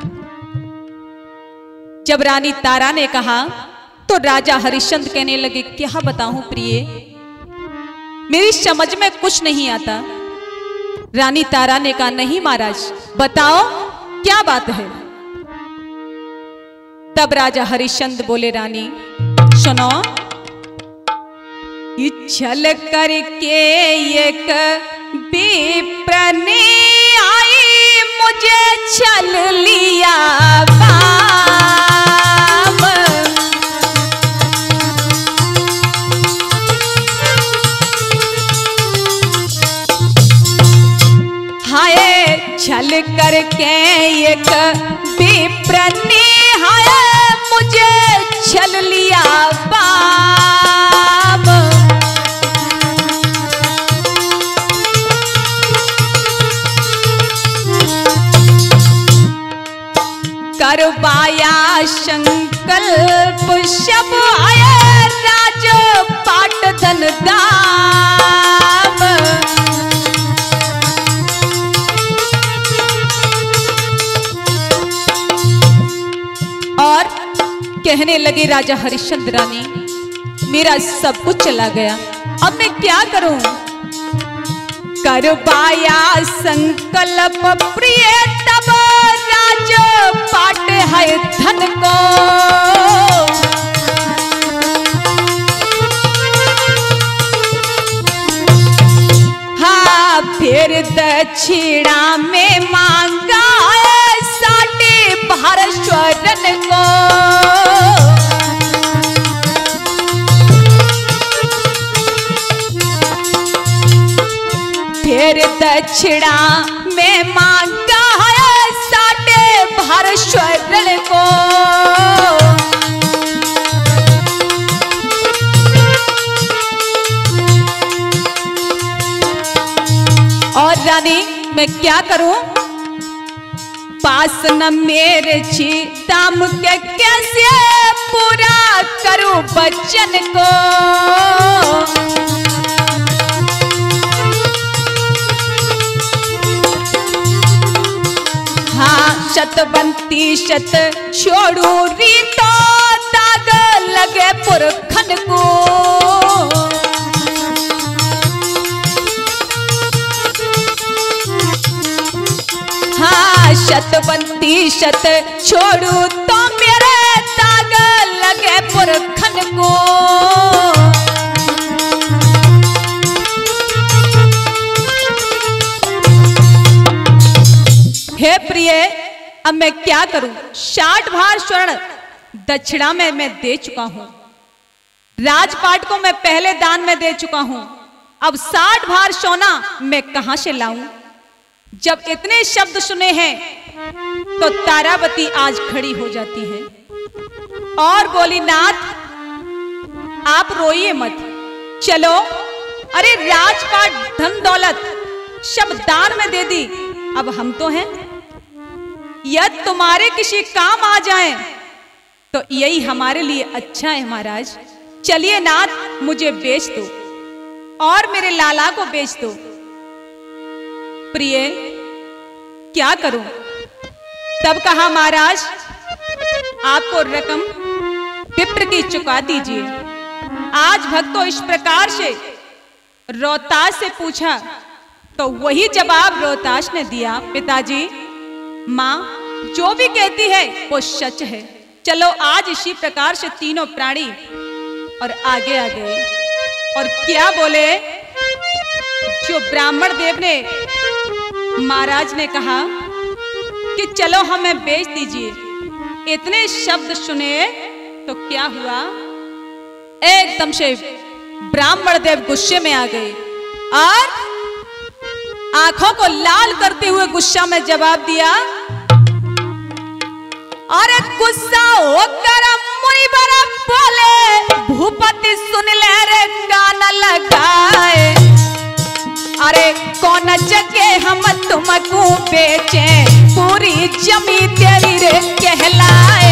जब रानी तारा ने कहा तो राजा हरिश्चंद्र कहने लगे क्या बताऊं प्रिय, मेरी समझ में कुछ नहीं आता। रानी तारा ने कहा नहीं महाराज बताओ क्या बात है। तब राजा हरिश्चंद्र बोले रानी सुनो, छल करके एक विप्र ने आई मुझे छल लिया बाम। हाय छल करके एक विप्र ने हाय मुझे छल लिया बाम। करवाया संकल्प शब आया राज पाट धन दाम। और कहने लगे राजा हरिश्चंद्र रानी मेरा सब कुछ चला गया, अब मैं क्या करूं। करवाया संकल्प प्रिय तब राज पाट है धन को। हाँ फिर दक्षिणा में मांगा साटे भारश्वरन को। फिर दक्षिणा में मांगा है साटे भारश्वरन को। और रानी मैं क्या करूं? पास न मेरे छी दाम के कैसे पूरा करूं बच्चन को। हाँ शतबंती शत छोड़ू रीतो दाग लगे पुरखन को। हाँ शतबंती शत छोड़ू तो मेरे दाग लगे पुरखन को। हे प्रिय अब मैं क्या करूं? साठ भार स्वर्ण दक्षिणा में मैं दे चुका हूं, राजपाट को मैं पहले दान में दे चुका हूं, अब साठ भार सोना मैं कहां से लाऊं? जब इतने शब्द सुने हैं तो तारावती आज खड़ी हो जाती है और बोली, नाथ आप रोइए मत, चलो। अरे राजपाट धन दौलत सब दान में दे दी, अब हम तो हैं, यदि तुम्हारे किसी काम आ जाए तो यही हमारे लिए अच्छा है महाराज। चलिए नाथ मुझे बेच दो और मेरे लाला को बेच दो। प्रिय क्या करूं? तब कहा, महाराज आपको रकम विप्र की चुका दीजिए। आज भक्तों इस प्रकार से रोहतास से पूछा तो वही जवाब रोहतास ने दिया, पिताजी माँ जो भी कहती है वो सच है। चलो आज इसी प्रकार से तीनों प्राणी और आगे आ गए और क्या बोले, जो ब्राह्मण देव ने महाराज ने कहा कि चलो हमें बेच दीजिए। इतने शब्द सुने तो क्या हुआ, एकदम से ब्राह्मण देव गुस्से में आ गए और आंखों को लाल करते हुए गुस्सा में जवाब दिया, अरे गुस्सा होकर मुनिवर बोले, भूपति सुन ले रे कान लगाए। अरे कौन जगह हम तुमको बेचे, पूरी जमी तेरी रे कहलाए।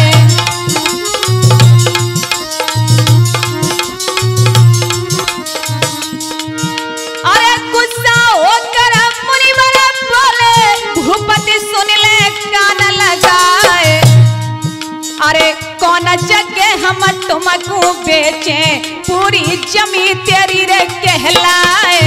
अरे गुस्सा होकर मुनिवर बोले, भूपति सुन ले कान लगाए। अरे कौन जगह हम तुमको बेचे, पूरी जमी तेरी रे कहलाए।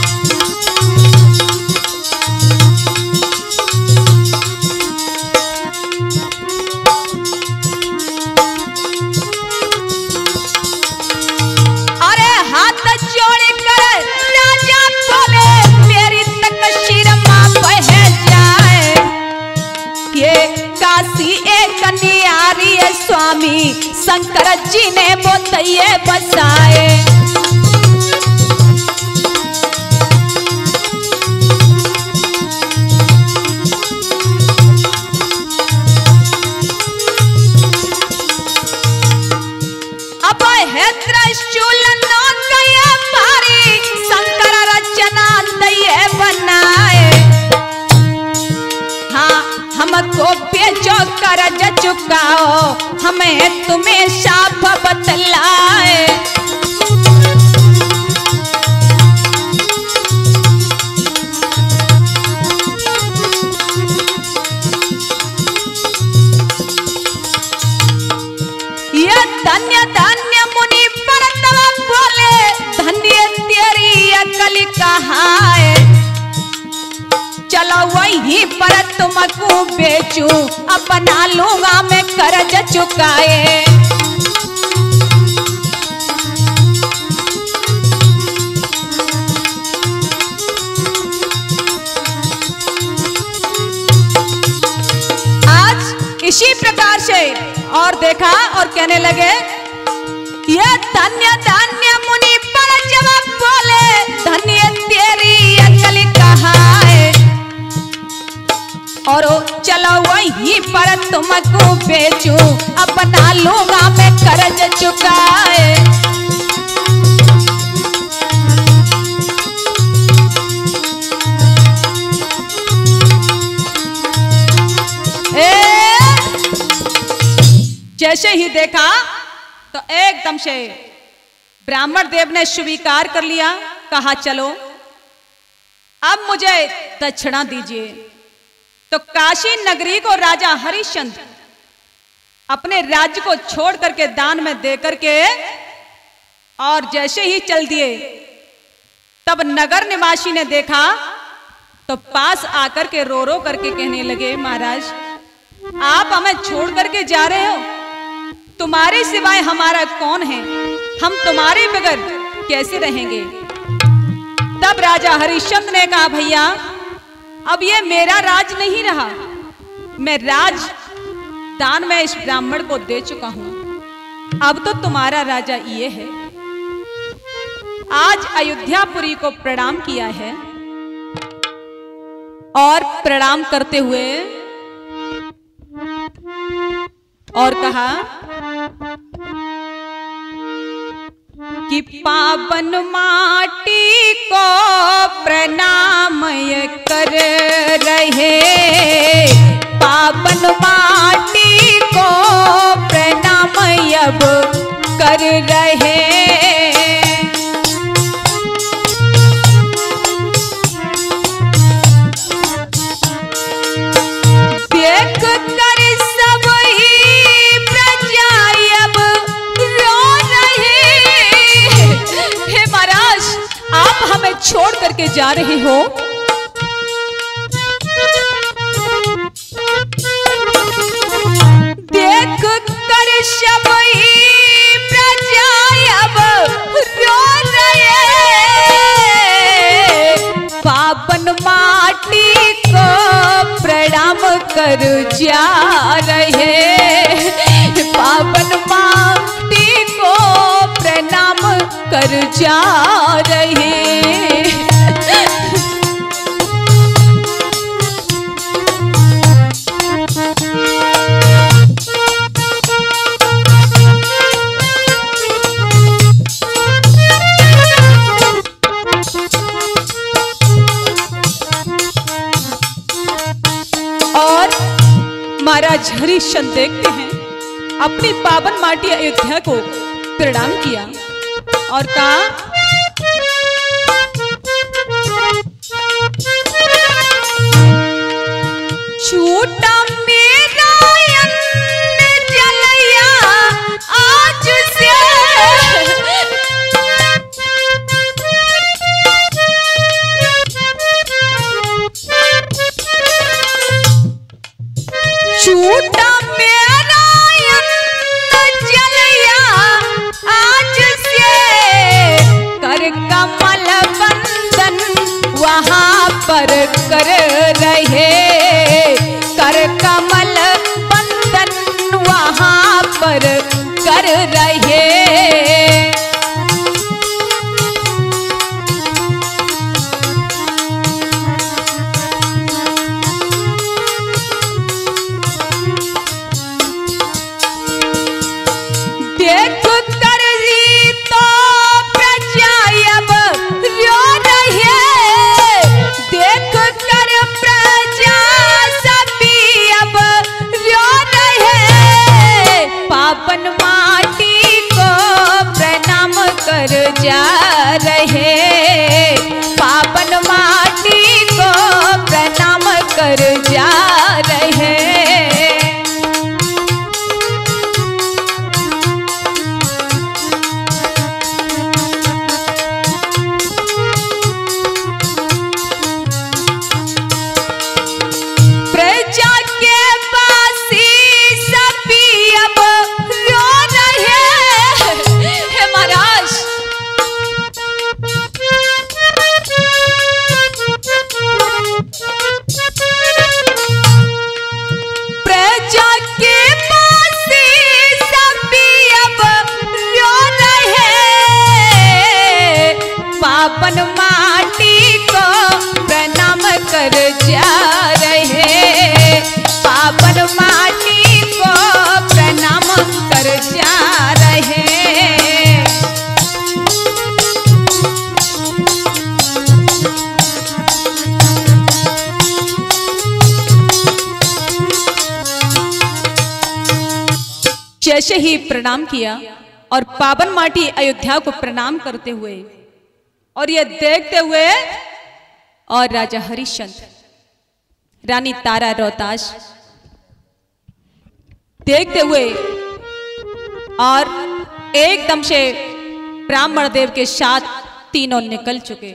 स्वामी शंकर जी ने बोतैये बसाए। अब है त्रिशूल नौकैया भारी, शंकर रचना दैये बनाए। हाँ हमको बेचो कर्ज चुकाओ, हमें तुम्हें शाप बतलाए। ये धन्य धन्य मुनि परतवा बोले, धन्य तेरी अकल कहाँ है। चलो वही पर तुमको बेचू, अपना लूंगा मैं कर्ज चुकाए। आज इसी प्रकार से और देखा और कहने लगे, ये धन्य धन्य मुनि पर जवाब बोले, धन्य तेरी अकल कहाँ है। और चलो वही पर तुमको बेचू, अपना लूंगा मैं कर्ज चुकाए। जैसे ही देखा तो एकदम से ब्राह्मण देव ने स्वीकार कर लिया, कहा चलो अब मुझे दक्षिणा दीजिए। तो काशी नगरी को राजा हरिश्चंद्र अपने राज्य को छोड़ करके दान में दे करके और जैसे ही चल दिए, तब नगर निवासी ने देखा तो पास आकर के रो रो करके कहने लगे, महाराज आप हमें छोड़ करके जा रहे हो, तुम्हारे सिवाय हमारा कौन है, हम तुम्हारे बगैर कैसे रहेंगे। तब राजा हरिश्चंद्र ने कहा, भैया अब ये मेरा राज नहीं रहा, मैं राज दान में इस ब्राह्मण को दे चुका हूं, अब तो तुम्हारा राजा ये है। आज अयोध्यापुरी को प्रणाम किया है और प्रणाम करते हुए और कहा कि पावन माटी को प्रणाम कर रहे, पावन माटी को प्रणाम अब कर रहे। देख कर सब ही प्रजा अब रो रहे। हे महाराज आप हमें छोड़ करके जा रहे हो, देख कर सब ही प्रजा अब रो रहे। पावन माटी को प्रणाम कर जा रहे, पावन माटी को प्रणाम कर जा रहे। महाराज हरिश्चंद्र देखते हैं अपनी पावन माटी अयोध्या को प्रणाम किया और कहा, छूटा मेरा अन्न जलया आज से, छूटा मेरा अन्न जलया आज से, कर कमल बंधन वहां पर कर रहे, कर कमल बंधन वहां पर कर रहे। देख कर ही तो प्रजा अब रो रहे, देख कर प्रजा सभी अब रो रहे। पावन माटी को प्रणाम कर जा रहे, पावन माटी को प्रणाम कर जा रहे। जैसे ही प्रणाम किया और पावन माटी अयोध्या को प्रणाम करते हुए और ये देखते हुए और राजा हरिश्चंद्र, रानी तारा रोहताश देखते हुए और एकदम से ब्राह्मण देव के साथ तीनों निकल चुके।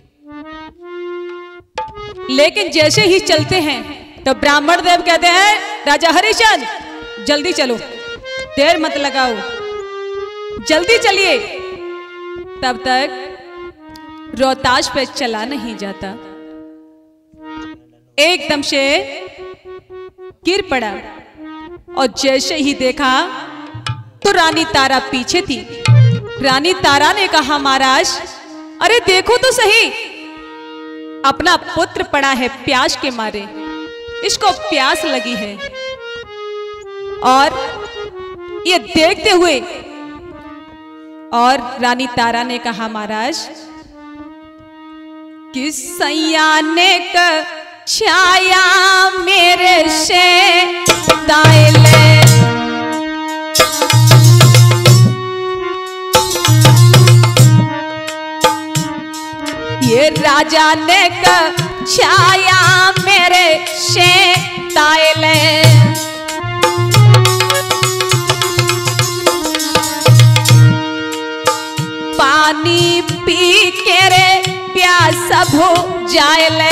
लेकिन जैसे ही चलते हैं तो ब्राह्मण देव कहते हैं, राजा हरिश्चंद्र जल्दी चलो, देर मत लगाओ, जल्दी चलिए। तब तक रोहताश पे चला नहीं जाता, एकदम से गिर पड़ा और जैसे ही देखा तो रानी तारा पीछे थी। रानी तारा ने कहा, महाराज अरे देखो तो सही, अपना पुत्र पड़ा है प्यास के मारे, इसको प्यास लगी है। और ये देखते हुए और रानी तारा ने कहा, महाराज कि सैया ने क छाया मेरे से ताइले, ये राजा ने क छाया मेरे से ताइले, पानी पी के रे प्यास भो जायले,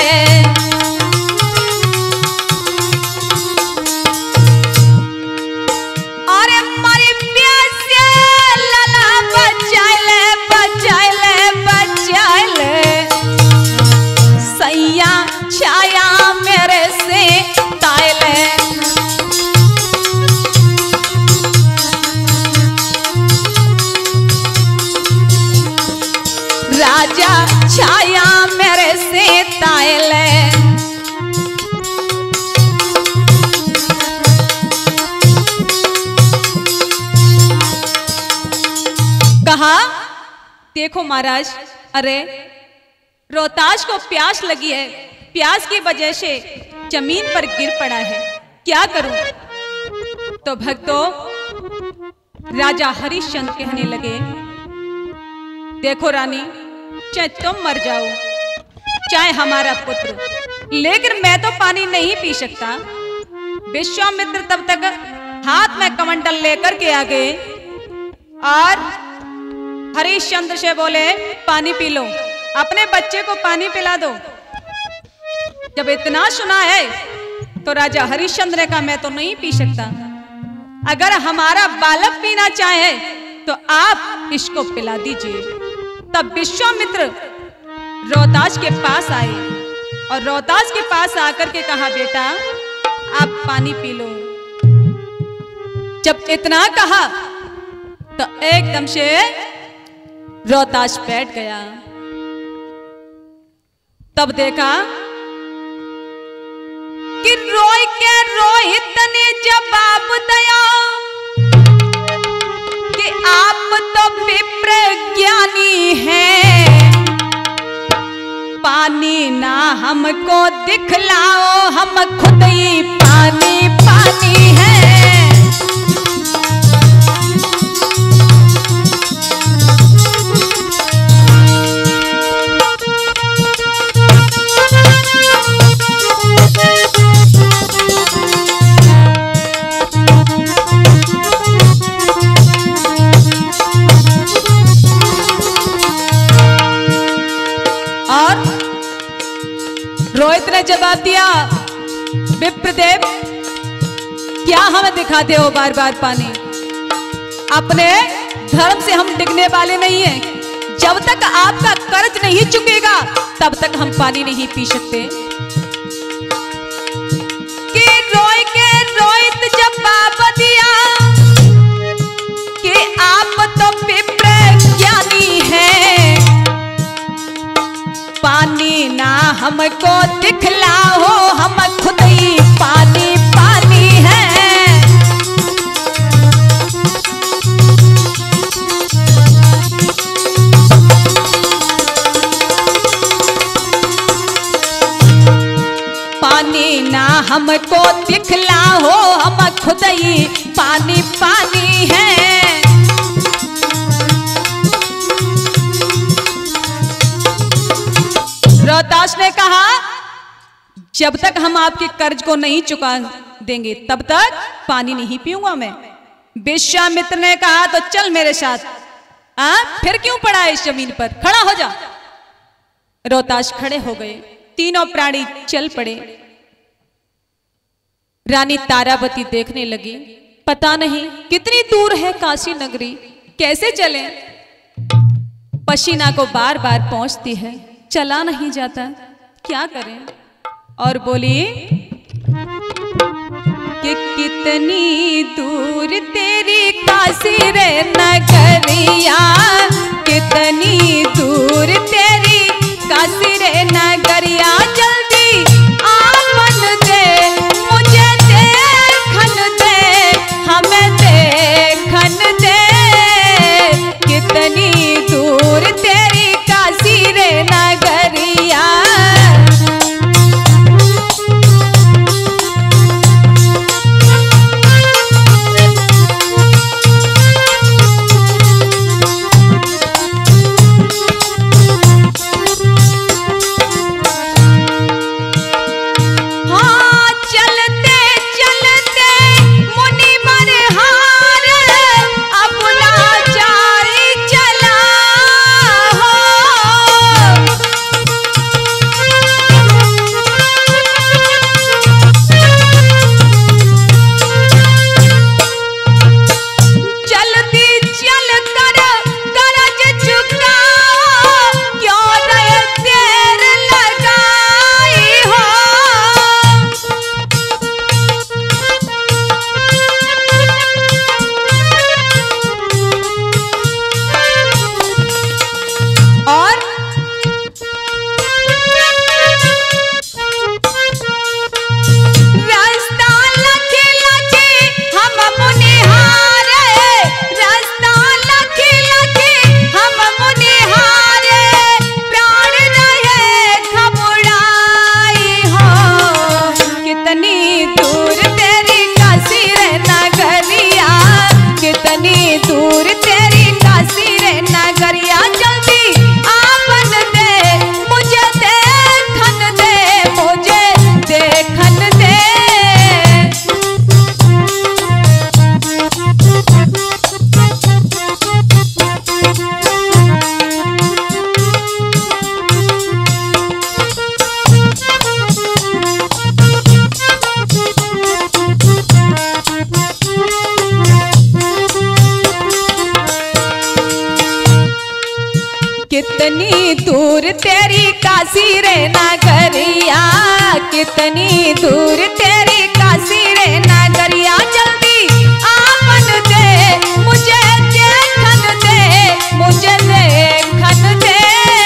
अरे मारी प्यास लला बचाइले बचाइले बचाइले, सैया छाया मेरे से ताइले। राजा छाया मेरे से ताइले, कहा देखो महाराज, अरे रोहताश को प्यास लगी है, प्यास की वजह से जमीन पर गिर पड़ा है, क्या करूं? तो भक्तों राजा हरिश्चंद्र कहने लगे, देखो रानी, चाहे तुम मर जाओ चाहे हमारा पुत्र, लेकिन मैं तो पानी नहीं पी सकता। विश्वामित्र तब तक हाथ में कमंडल लेकर के आ गए और हरिश्चंद्र से बोले, पानी पी लो, अपने बच्चे को पानी पिला दो। जब इतना सुना है तो राजा हरिश्चंद्र ने कहा, मैं तो नहीं पी सकता, अगर हमारा बालक पीना चाहे तो आप इसको पिला दीजिए। तब विश्वामित्र रोहताश के पास आए और रोहताश के पास आकर के कहा, बेटा आप पानी पी लो। जब इतना कहा तो एकदम से रोहताश बैठ गया। तब देखा कि रोई के रोहित ने जवाब दिया कि आप तो विप्र ज्ञानी हैं, पानी ना हमको दिखलाओ, हम खुद ही पानी पानी है। रोहित ने जवाब दिया, विप्रदेव क्या हमें दिखाते हो बार बार पानी, अपने धर्म से हम डिगने वाले नहीं हैं, जब तक आपका कर्ज नहीं चुकेगा तब तक हम पानी नहीं पी सकते। कि रोई के रोहित जवाब दिया कि आप तो विप्र ज्ञानी हैं, पानी ना हमको दिखलाओ, हम खुद ही पानी पानी है। पानी ना हमको दिखलाओ, हम खुद ही पानी पानी जब तक हम आपके कर्ज को नहीं चुका देंगे तब तक पानी नहीं पीऊंगा मैं। विश्वामित्र ने कहा तो चल मेरे साथ। आ फिर क्यों पड़ा है इस जमीन पर, खड़ा हो जा। रोहताश खड़े हो गए, तीनों प्राणी चल पड़े। रानी तारावती देखने लगी, पता नहीं कितनी दूर है काशी नगरी, कैसे चले। पसीना को बार बार पहुंचती है, चला नहीं जाता, क्या करें। और बोली कि कितनी दूर तेरी काशी रे नगरिया, कितनी दूर तेरी काशी रे नगरिया, जल्दी आवन दे मुझे देखन दे, हमें देखन दे। कितनी दूर तेरी काशी रे नगरिया। कितनी दूर तेरी काशी रे नगरिया, कितनी दूर तेरी काशी रे नगरिया, जल्दी आवन दे मुझे देखन दे, मुझे देखन दे।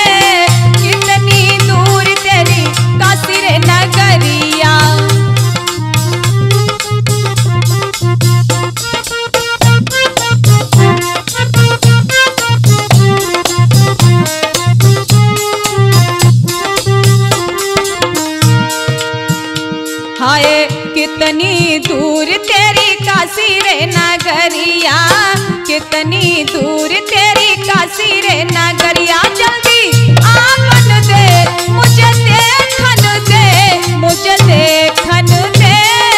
कितनी दूर तेरी काशी रे नगरिया। हाय कितनी दूर तेरी काशी रे नगरिया, कितनी दूर तेरी काशी रे नगरिया, जल्दी आवन दे मुझे देखन दे, मुझे देखन दे।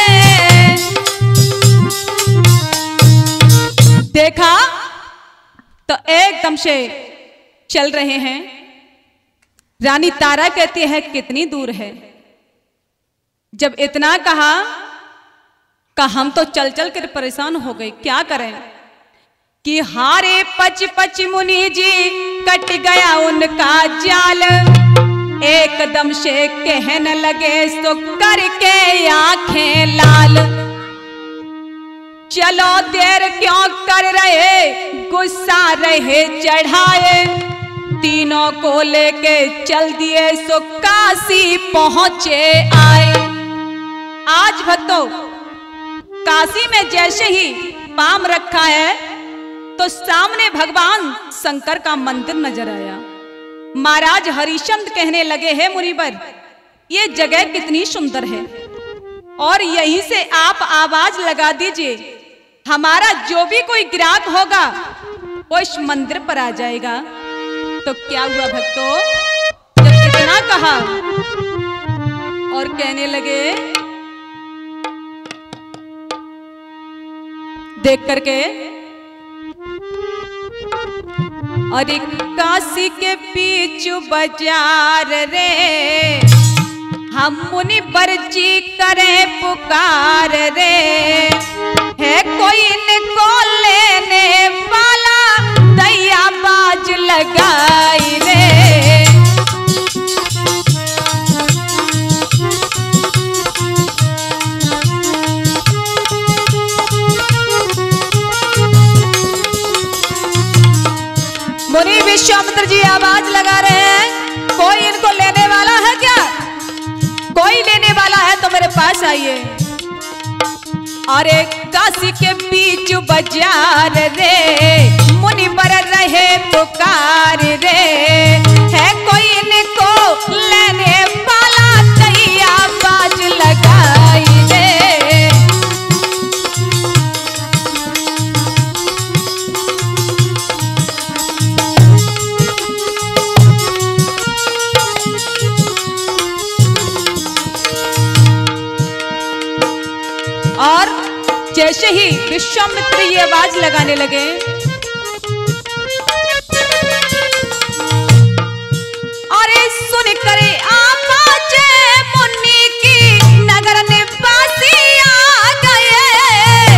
देखा तो एकदम से चल रहे हैं। रानी तारा कहती है कितनी दूर है। जब इतना कहा का हम तो चल चल कर परेशान हो गए, क्या करें। कि हारे पच पच मुनि जी कट गया उनका जाल, एकदम से कहने लगे सो करके आंखें लाल। चलो देर क्यों कर रहे, गुस्सा रहे चढ़ाए, तीनों को लेके चल दिए सो काशी पहुंचे आए। आज भक्तों काशी में जैसे ही पांव रखा है तो सामने भगवान शंकर का मंदिर नजर आया। महाराज हरिश्चंद्र कहने लगे हैं मुनिवर, ये जगह कितनी सुंदर है और यहीं से आप आवाज लगा दीजिए, हमारा जो भी कोई ग्राहक होगा वो इस मंदिर पर आ जाएगा। तो क्या हुआ भक्तों, जब इतना कहा और कहने लगे देख करके, अरे काशी के बीच बाजार रे हम मुनि बरजी करे पुकार रे, है कोई इनको लेने वाला दैया बाज लगाई रे। मुनि विश्वामित्र जी आवाज लगा रहे हैं, कोई इनको लेने वाला है क्या? कोई लेने वाला है तो मेरे पास आइए। अरे काशी के बीच बाजार रे मुनि बर रहे पुकार रे, है कोई इनको लेने वाला दैया बाज लगाई रे। और जैसे ही विश्वामित्र ये आवाज लगाने लगे, अरे सुन करे आवाज मुनि की नगर निवासी आ गए।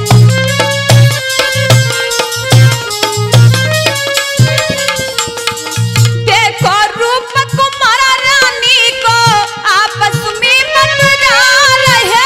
देखो रूप कुमारा रानी को आपस में बतरा रहे।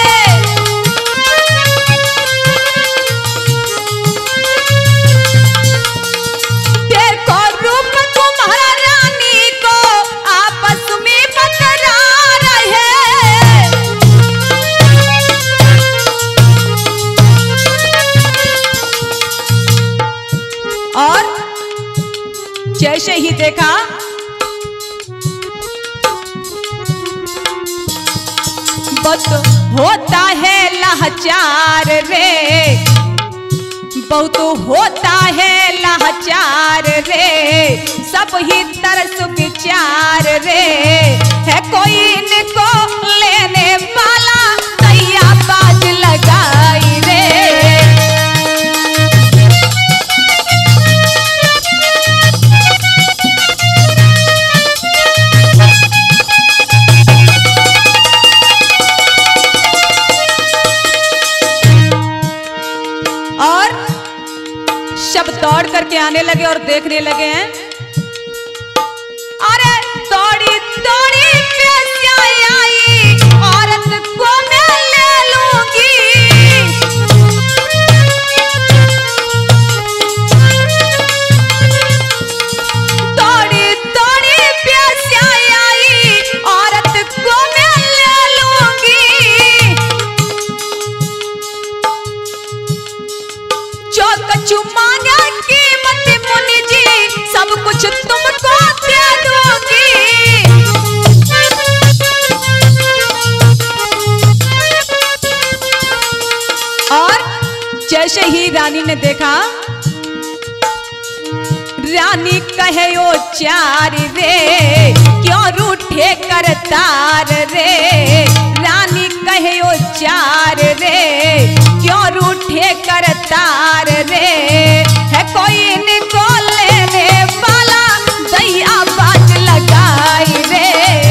और जैसे ही देखा बहुत होता है लाचार रे, बहुत होता है लाचार रे, सब ही तरस विचार रे, है कोई इनको लेने वाला दैया बाज लगाई रे। और सब दौड़ करके आने लगे और देखने लगे हैं, अरे दौड़ी दौड़ी कैसे आई औरत को मैं ले लूंगी। दौड़ी दौड़ी कैसे आई औरत को मैं ले लूंगी। जो कछु मांगा कीमत मुनि जी सब कुछ तुमको दे दूंगी। और जैसे ही रानी ने देखा, रानी कहे ओ चार रे क्यों रूठे करतार रे। रानी कहे ओ चार रे क्यों रूठे करतार रे, है कोई इनको लेने वाला दैया बाज लगाई रे।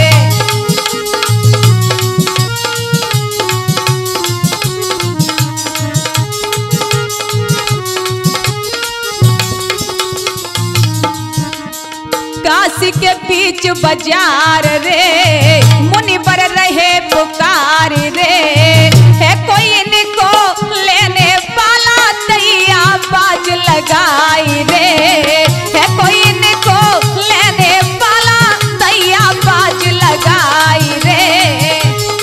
काशी के बीच बाजार रे मुनि बर रहे पुकार रे, है कोई इनको लेने वाला दैया बाज लगाई रे, है कोई इनको लेने वाला दैया बाज लगाई रे।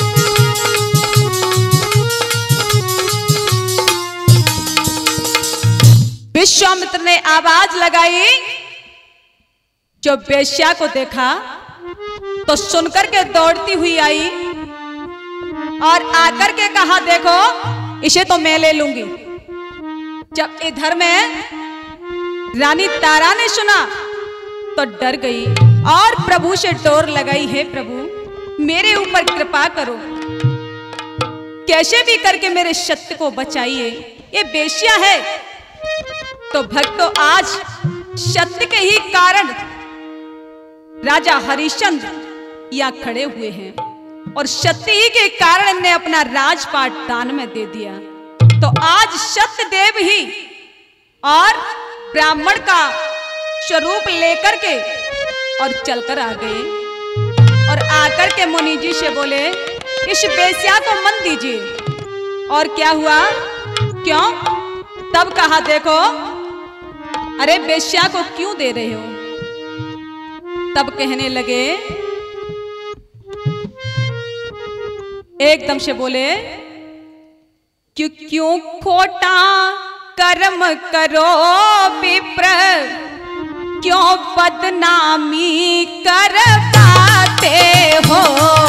विश्वामित्र ने आवाज लगाई, जो वेश्या को देखा तो सुनकर के दौड़ती हुई आई और आकर के कहा, देखो इसे तो मैं ले लूंगी। जब इधर में रानी तारा ने सुना तो डर गई और प्रभु से डोर लगाई, है प्रभु मेरे ऊपर कृपा करो, कैसे भी करके मेरे सत्य को बचाइए, ये बेश्या है। तो भक्तों, आज सत्य के ही कारण राजा हरिश्चंद्र यहाँ खड़े हुए हैं और सत्य ही के कारण ने अपना राजपाट दान में दे दिया। तो आज सत्यदेव ही और ब्राह्मण का स्वरूप लेकर के और चलकर आ गए और आकर के मुनि जी से बोले, इस बेश्या को मन दीजिए। और क्या हुआ? क्यों? तब कहा, देखो, अरे बेश्या को क्यों दे रहे हो? तब कहने लगे, एकदम से बोले, क्यों क्यों खोटा कर्म करो विप्र, क्यों बदनामी करवाते हो।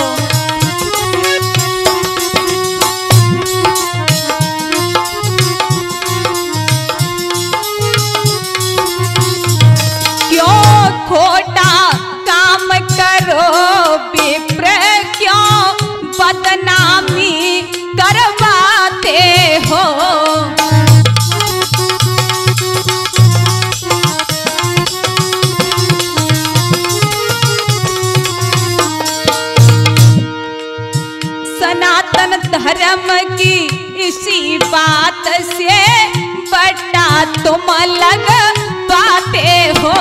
क्यों खोटा काम करो विप्र, क्यों बदनामी करवाते हो। सनातन धर्म की इसी बात से बटा तुम लगवाते हो।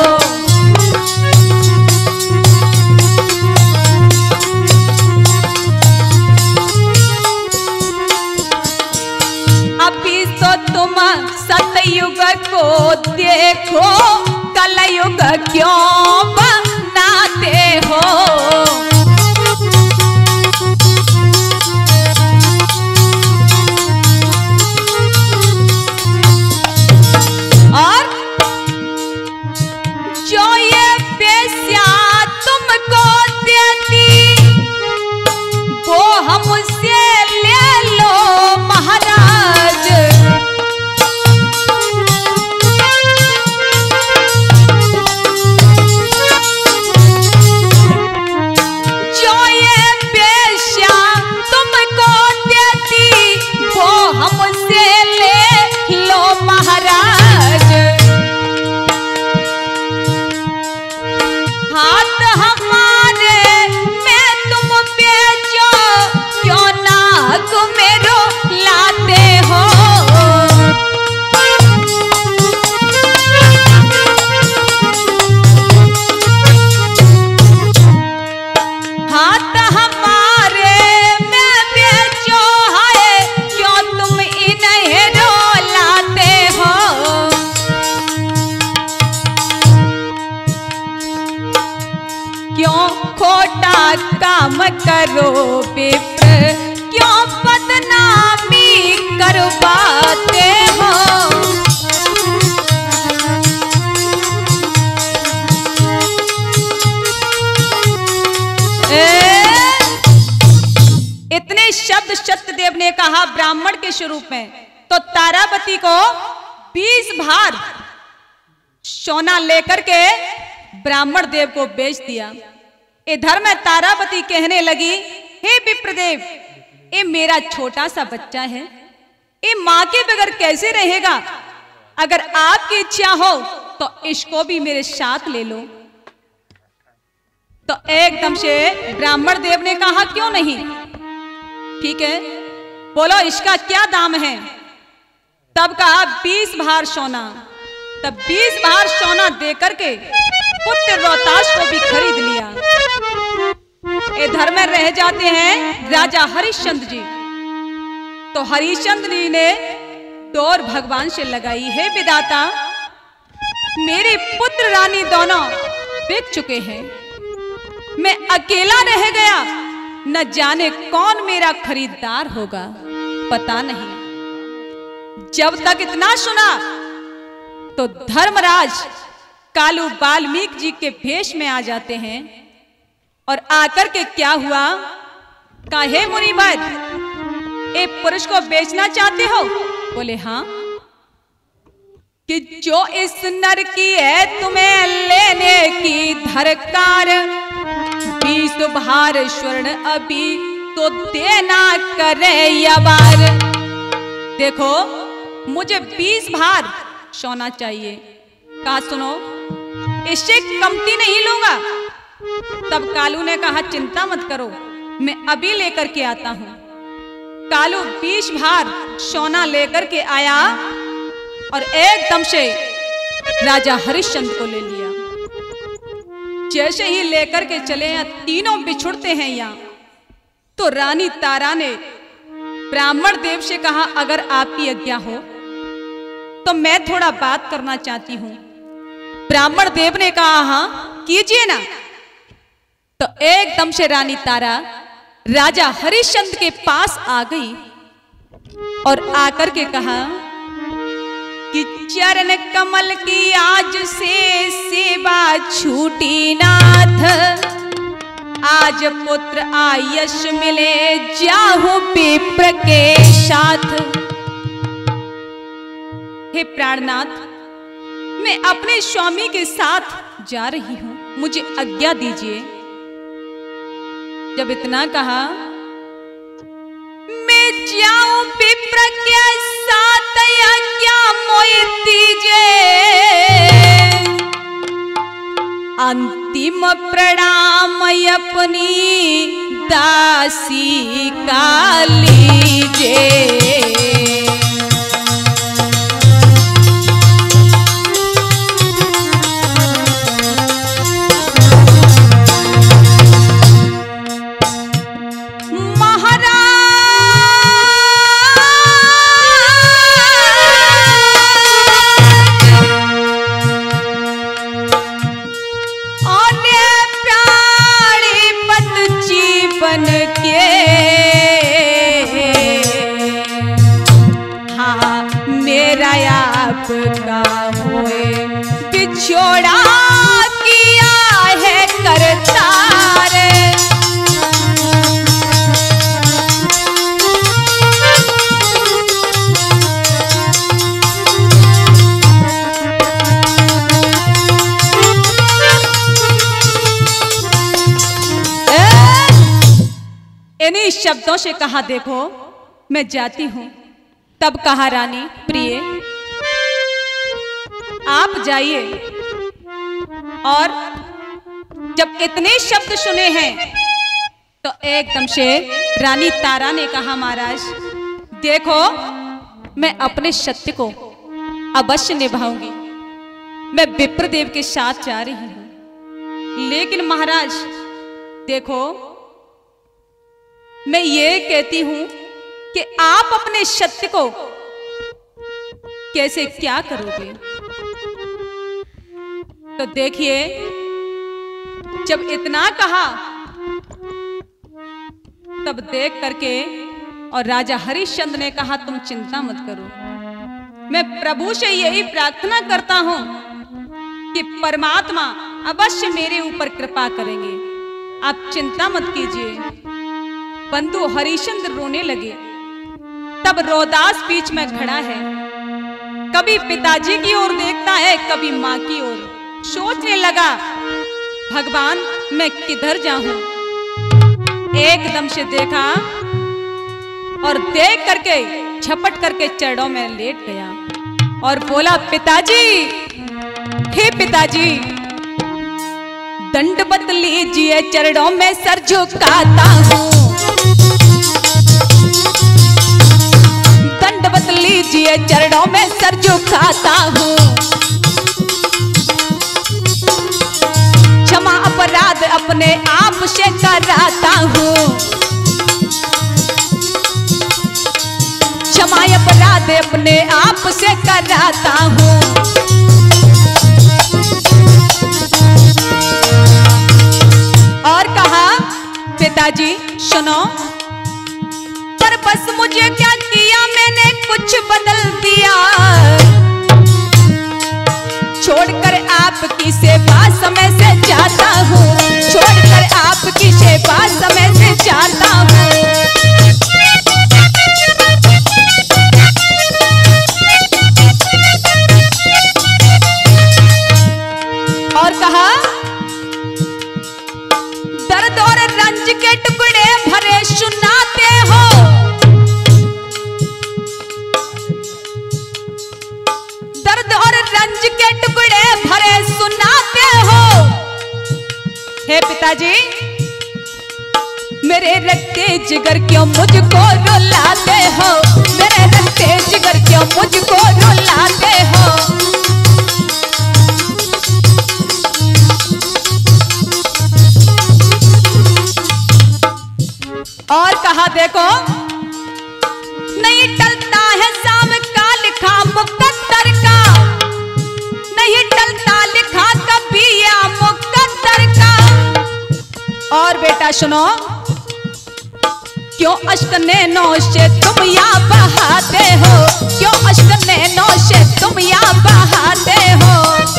अभी तो तुम सतयुग को देखो, कलयुग क्यों बनाते हो। और जो ये बेश्या तुमको देती, वो हमसे ले लो महाराज। जो ये बेश्या तुमको देती, वो हमसे ले लो महाराज। हाथ हमारे में तुम बेचो, क्यों नाक मेरो लाते हो। हाथ हमारे में बेचो है, क्यों तुम इन्हें रो लाते हो। क्यों खोटा काम करो विप्र, क्यों बदनामी करवाते हो। ए, इतने शब्द सत्यदेव ने कहा ब्राह्मण के स्वरूप में। तो तारावती को बीस भार सोना लेकर के ब्राह्मण देव को बेच दिया। इधर में तारावती कहने लगी, हे विप्रदेव, ये मेरा छोटा सा बच्चा है, ये माँ के बगैर कैसे रहेगा। अगर आपकी इच्छा हो तो इसको भी मेरे साथ ले लो। तो एकदम से ब्राह्मण देव ने कहा, क्यों नहीं, ठीक है, बोलो इसका क्या दाम है। तब कहा बीस भार सोना। तब बीस भार सोना देकर के पुत्र रोहताश को भी खरीद लिया। इधर में रह जाते हैं राजा हरिश्चंद्र जी। तो हरिश्चंद्र जी ने डोर भगवान से लगाई, है विधाता, मेरे पुत्र रानी दोनों बिक चुके हैं, मैं अकेला रह गया, न जाने कौन मेरा खरीदार होगा, पता नहीं। जब तक इतना सुना तो धर्मराज कालू वाल्मीकि जी के भेष में आ जाते हैं और आकर के क्या हुआ, काहे मुनिवर, एक पुरुष को बेचना चाहते हो? बोले हाँ। कि जो इस नर की है तुम्हें लेने की धरकार, बीस भार स्वर्ण अभी तो देना करे यबार। देखो मुझे बीस भार सोना चाहिए। कहा सुनो, इससे कमती नहीं लूंगा। तब कालू ने कहा चिंता मत करो, मैं अभी लेकर के आता हूं। कालू बीस भार सोना लेकर के आया और एकदम से राजा हरिश्चंद्र को ले लिया। जैसे ही लेकर के चले हैं, तीनों बिछुड़ते हैं यहाँ, तो रानी तारा ने ब्राह्मण देव से कहा अगर आपकी आज्ञा हो तो मैं थोड़ा बात करना चाहती हूं। ब्राह्मण देव ने कहा हाँ कीजिए ना। तो एकदम से रानी तारा राजा हरिश्चंद्र के पास आ गई और आकर के कहा कि चरण कमल की आज से सेवा छूटी नाथ, आज पुत्र आयश मिले जाहु विप्र के साथ। हे प्राणनाथ, मैं अपने स्वामी के साथ जा रही हूं, मुझे आज्ञा दीजिए। जब इतना कहा, मैं जाऊं विप्र के साथ, आज्ञा मोहि दीजिए। अंतिम प्रणाम अपनी दासी का लीजिए। आपका होए बिछोड़ा किया है करतार। इन्हीं शब्दों से कहा देखो मैं जाती हूं। तब कहा रानी प्रिय आप जाइए। और जब इतने शब्द सुने हैं तो एकदम से रानी तारा ने कहा महाराज देखो मैं अपने सत्य को अवश्य निभाऊंगी, मैं विप्रदेव के साथ जा रही हूं। लेकिन महाराज देखो मैं ये कहती हूं कि आप अपने सत्य को कैसे क्या करोगे। तो देखिए जब इतना कहा तब देख करके और राजा हरिश्चंद्र ने कहा तुम चिंता मत करो, मैं प्रभु से यही प्रार्थना करता हूं कि परमात्मा अवश्य मेरे ऊपर कृपा करेंगे, आप चिंता मत कीजिए। बंधु हरिश्चंद्र रोने लगे। तब रोदास बीच में खड़ा है, कभी पिताजी की ओर देखता है कभी मां की ओर, सोचने लगा भगवान मैं किधर जाऊं। एकदम से देखा और देख करके झपट करके चरणों में लेट गया और बोला पिताजी, हे पिताजी दंडवत लीजिए चरणों में सर झुकाता हूं, दंडवत लीजिए चरणों में सर झुकाता हूं। क्षमा अपराध अपने आप से कराता हूं, क्षमा अपराध अपने आप से कराता हूं। और कहा पिताजी सुनो, पर बस मुझे क्या किया मैंने कुछ बदल दिया, छोड़कर आपकी सेवा समय से जाता हूँ, छोड़कर आपकी सेवा समय से जाता हूँ। और कहा दर्द दर्द और रंज के टुकड़े भरे सुनाते हो। हे पिताजी, मेरे रखते जिगर क्यों मुझको रुलाते हो, मेरे रखते जिगर क्यों मुझको रुलाते हो। और कहा देखो, नहीं टलता है शाम का लिखा मुकद्दर का, नहीं टलता लिखा कभी या मुकद्दर का। और बेटा सुनो, क्यों अश्क नैनों से तुम या बहाते हो, क्यों अश्क नैनों से तुम या बहाते हो।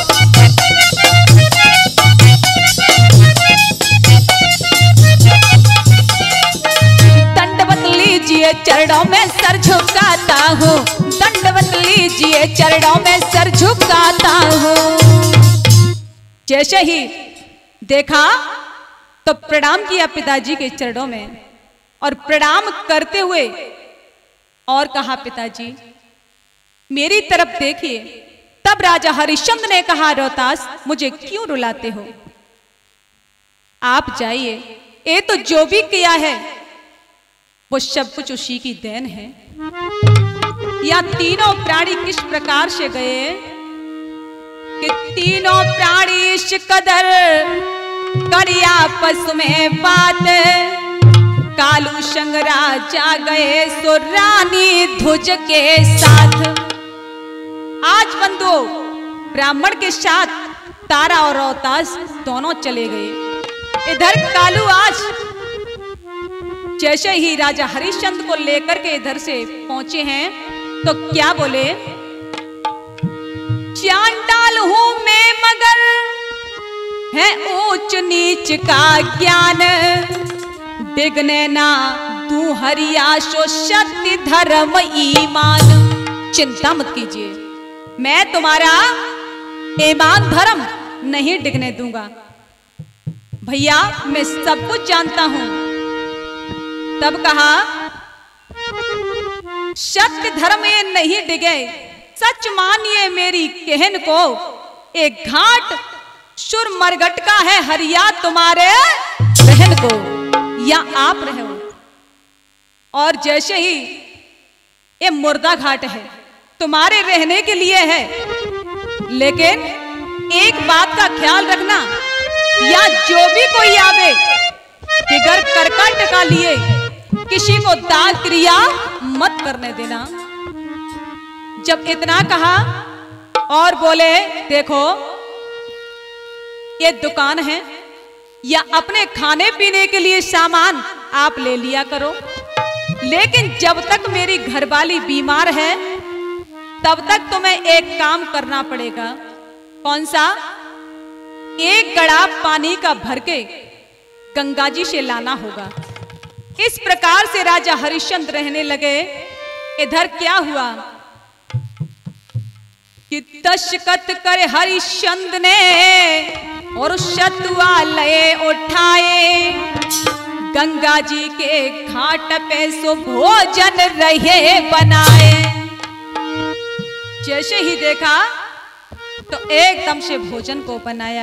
चरणों में सर झुकाता हूँ, दंडवत लीजिए चरणों में सर झुकाता हूँ। जैसे ही देखा तो प्रणाम किया पिताजी के चरणों में और प्रणाम करते हुए और कहा, पिताजी मेरी तरफ देखिए। तब राजा हरिश्चंद्र ने कहा, रोहतास मुझे क्यों रुलाते हो, आप जाइए, ये तो जो भी किया है वो सब कुछ उसी की देन है। या तीनों प्राणी किस प्रकार से गए कि तीनों प्राणी इस कदर करिया आपस में बात, कालू संग राजा गए सो रानी ध्वज के साथ। आज बंधु ब्राह्मण के साथ तारा और रोहतास दोनों चले गए। इधर कालू आज जैसे ही राजा हरिश्चंद्र को लेकर के इधर से पहुंचे हैं तो क्या बोले, चांडाल हूं मैं मगर है ऊंच नीच का ज्ञान, डिगने ना तू हरियाशो सत्य धर्म ईमान। चिंता मत कीजिए, मैं तुम्हारा ईमान धर्म नहीं डिगने दूंगा। भैया मैं सब कुछ जानता हूं। तब कहा, सत्य धर्म ये नहीं डिगे, सच मानिए मेरी कहन को, एक घाट सुर मरगट का है हरिया तुम्हारे बहन को, या आप रहे हो। और जैसे ही ये मुर्दा घाट है तुम्हारे रहने के लिए है, लेकिन एक बात का ख्याल रखना, या जो भी कोई आवे बिगर करकट का लिए किसी को दान क्रिया मत करने देना। जब इतना कहा और बोले, देखो ये दुकान है, या अपने खाने पीने के लिए सामान आप ले लिया करो, लेकिन जब तक मेरी घरवाली बीमार है तब तक तुम्हें एक काम करना पड़ेगा। कौन सा? एक गड़ा पानी का भर के गंगा जी से लाना होगा। इस प्रकार से राजा हरिश्चंद्र रहने लगे। इधर क्या हुआ कि दशकत कर हरिश्चंद्र ने और शतुआ लए उठाए, गंगा जी के घाट पे सो भोजन रहे बनाए। जैसे ही देखा तो एकदम से भोजन को बनाया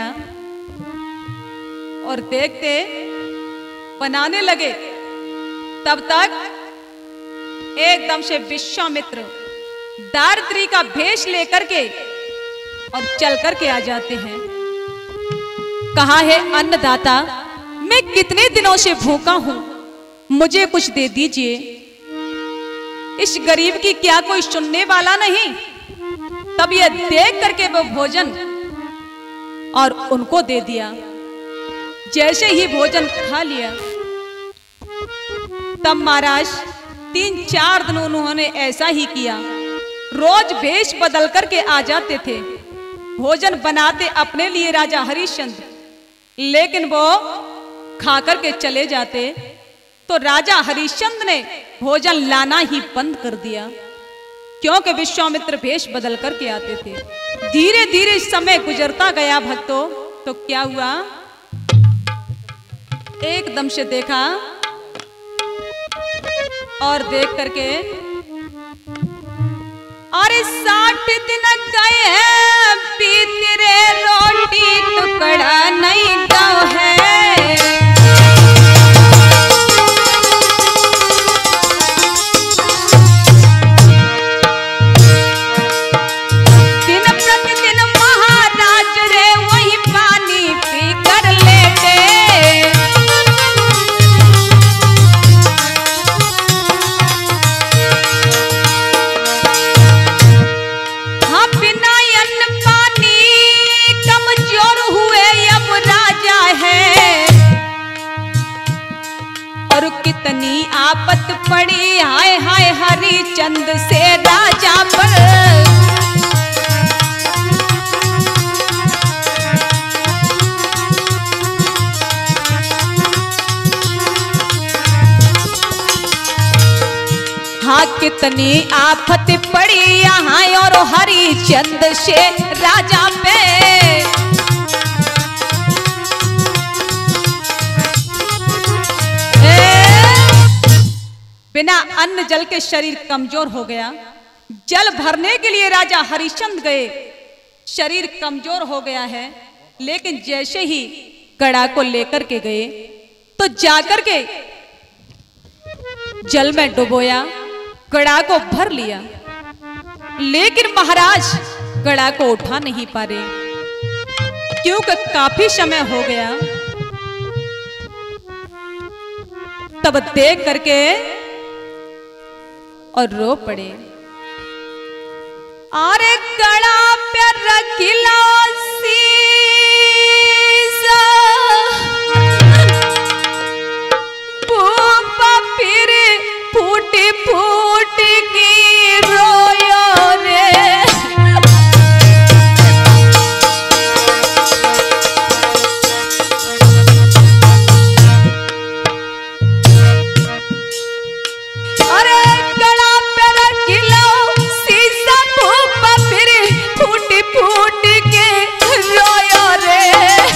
और देखते बनाने लगे, तब तक एकदम से विश्वामित्र दारिद्री का भेष लेकर के और चल कर के आ जाते हैं। कहा है, अन्नदाता मैं कितने दिनों से भूखा हूं, मुझे कुछ दे दीजिए। इस गरीब की क्या कोई सुनने वाला नहीं? तब यह देख करके वो भोजन और उनको दे दिया। जैसे ही भोजन खा लिया तब महाराज तीन चार दिन उन्होंने ऐसा ही किया। रोज भेष बदल करके आ जाते थे, भोजन बनाते अपने लिए राजा हरिश्चंद्र, लेकिन वो खा करके चले जाते तो राजा हरिश्चंद्र ने भोजन लाना ही बंद कर दिया, क्योंकि विश्वामित्र भेष बदल करके आते थे। धीरे धीरे समय गुजरता गया भक्तों, तो क्या हुआ, एकदम से देखा और देख करके, अरे साठ दिन गए हैं आफत पड़ी हाय हाय हरिचंद से राजा पर। हाँ कितनी आफत पड़ी यहाँ और हरिचंद से राजा पे। बिना अन्न जल के शरीर कमजोर हो गया। जल भरने के लिए राजा हरिश्चंद्र गए, शरीर कमजोर हो गया है, लेकिन जैसे ही कड़ा को लेकर के गए तो जाकर के जल में डुबोया, कड़ा को भर लिया, लेकिन महाराज कड़ा को उठा नहीं पा रहे क्योंकि काफी समय हो गया। तब देख करके और रो पड़े। अरे कड़ा पे रखिला शीशा, फूफा फिर फूटी फूटी की रोयो रे। अरे कड़ा पे रखिला शीशा, फूफा फिर फूटी फूटी के रोयो रे।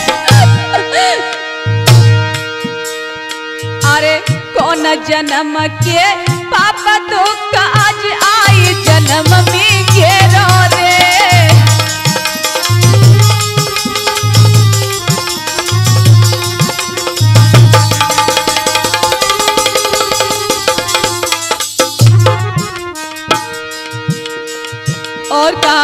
अरे कौन जन्म के पापा दुख आज आई जन्म में घेरो रे। और कहा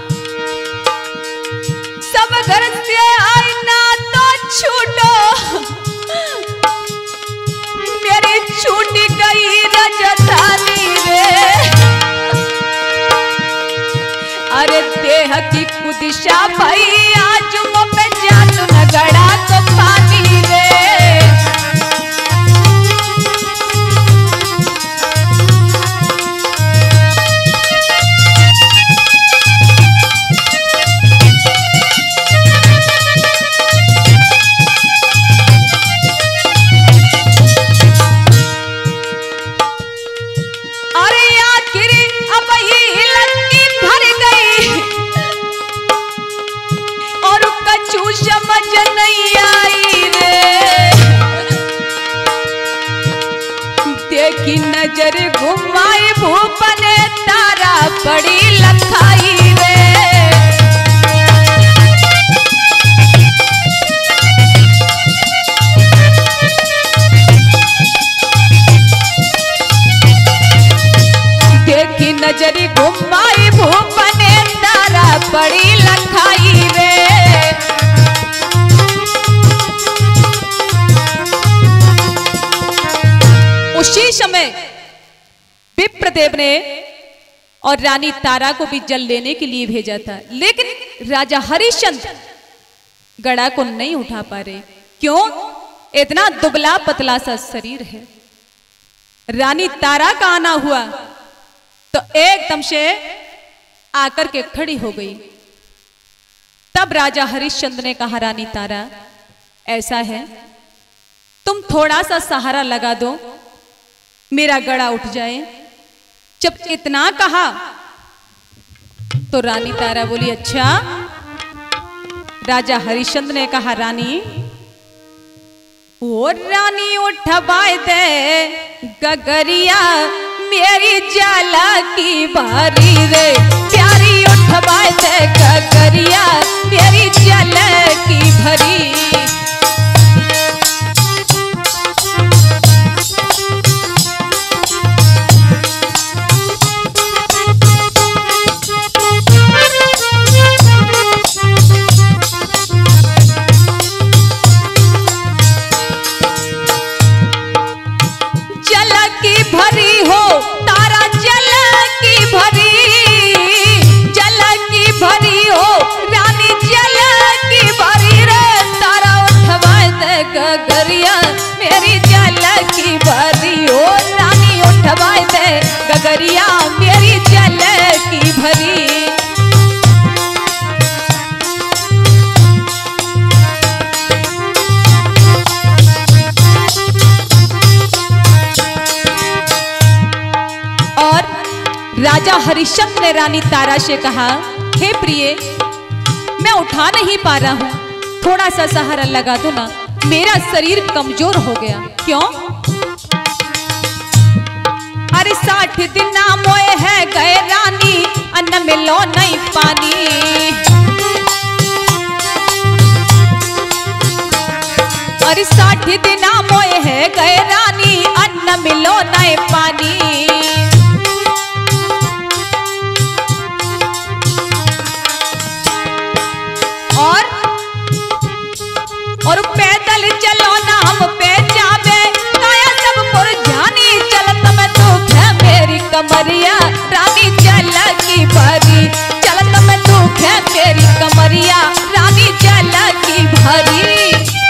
सब घर से आई ना तो छूटो, मेरी छूटी गई राजधानी रे। अरे देह की कुदिशा भई आज मुँह पे जादू न गड़ा को पानी रे। समझ नहीं आई रे, देखी नजर घुमाई भूपने तारा बड़ी लखाई रे। देखी नजर घुमाई भूपने तारा बड़ी लखाई रे। उसी समय विप्रदेव ने और रानी तारा को भी जल लेने के लिए भेजा था, लेकिन राजा हरिश्चंद्र गड़ा को नहीं उठा पा रहे। क्यों? इतना दुबला पतला सा शरीर है। रानी तारा का आना हुआ तो एकदम से आकर के खड़ी हो गई। तब राजा हरिश्चंद्र ने कहा, रानी तारा ऐसा है, तुम थोड़ा सा सहारा लगा दो, मेरा गड़ा उठ जाए। जब इतना कहा तो रानी तारा बोली, अच्छा। राजा हरिश्चंद्र ने कहा, रानी ओ रानी उठवाए दे गगरिया मेरी जाला की भारी रे, प्यारी उठवाए दे गगरिया मेरी जाला की भरी। भरी हो तारा जल की भरी, जल की भरी हो रानी जल की भरी रे, तारा उठवा दे गगरिया मेरी जल की भरी हो। दे गगरिया मेरी जल की भरी। और राजा हरिश्चंद्र ने रानी तारा से कहा, हे प्रिय, मैं उठा नहीं पा रहा हूं, थोड़ा सा सहारा लगा दो ना, मेरा शरीर कमजोर हो गया। क्यों? अरे साठ दिन मोए है गए रानी, अन्न मिलो नहीं पानी। अरे साठ दिन मोए है गए रानी, अन्न मिलो नहीं पानी। और और पैदल चलो ना हम पे जावे, काया सब पुरजानी चलत में दुख है मेरी कमरिया, रानी जल की भरी। चलत में दुख है मेरी कमरिया, रानी जल की भरी।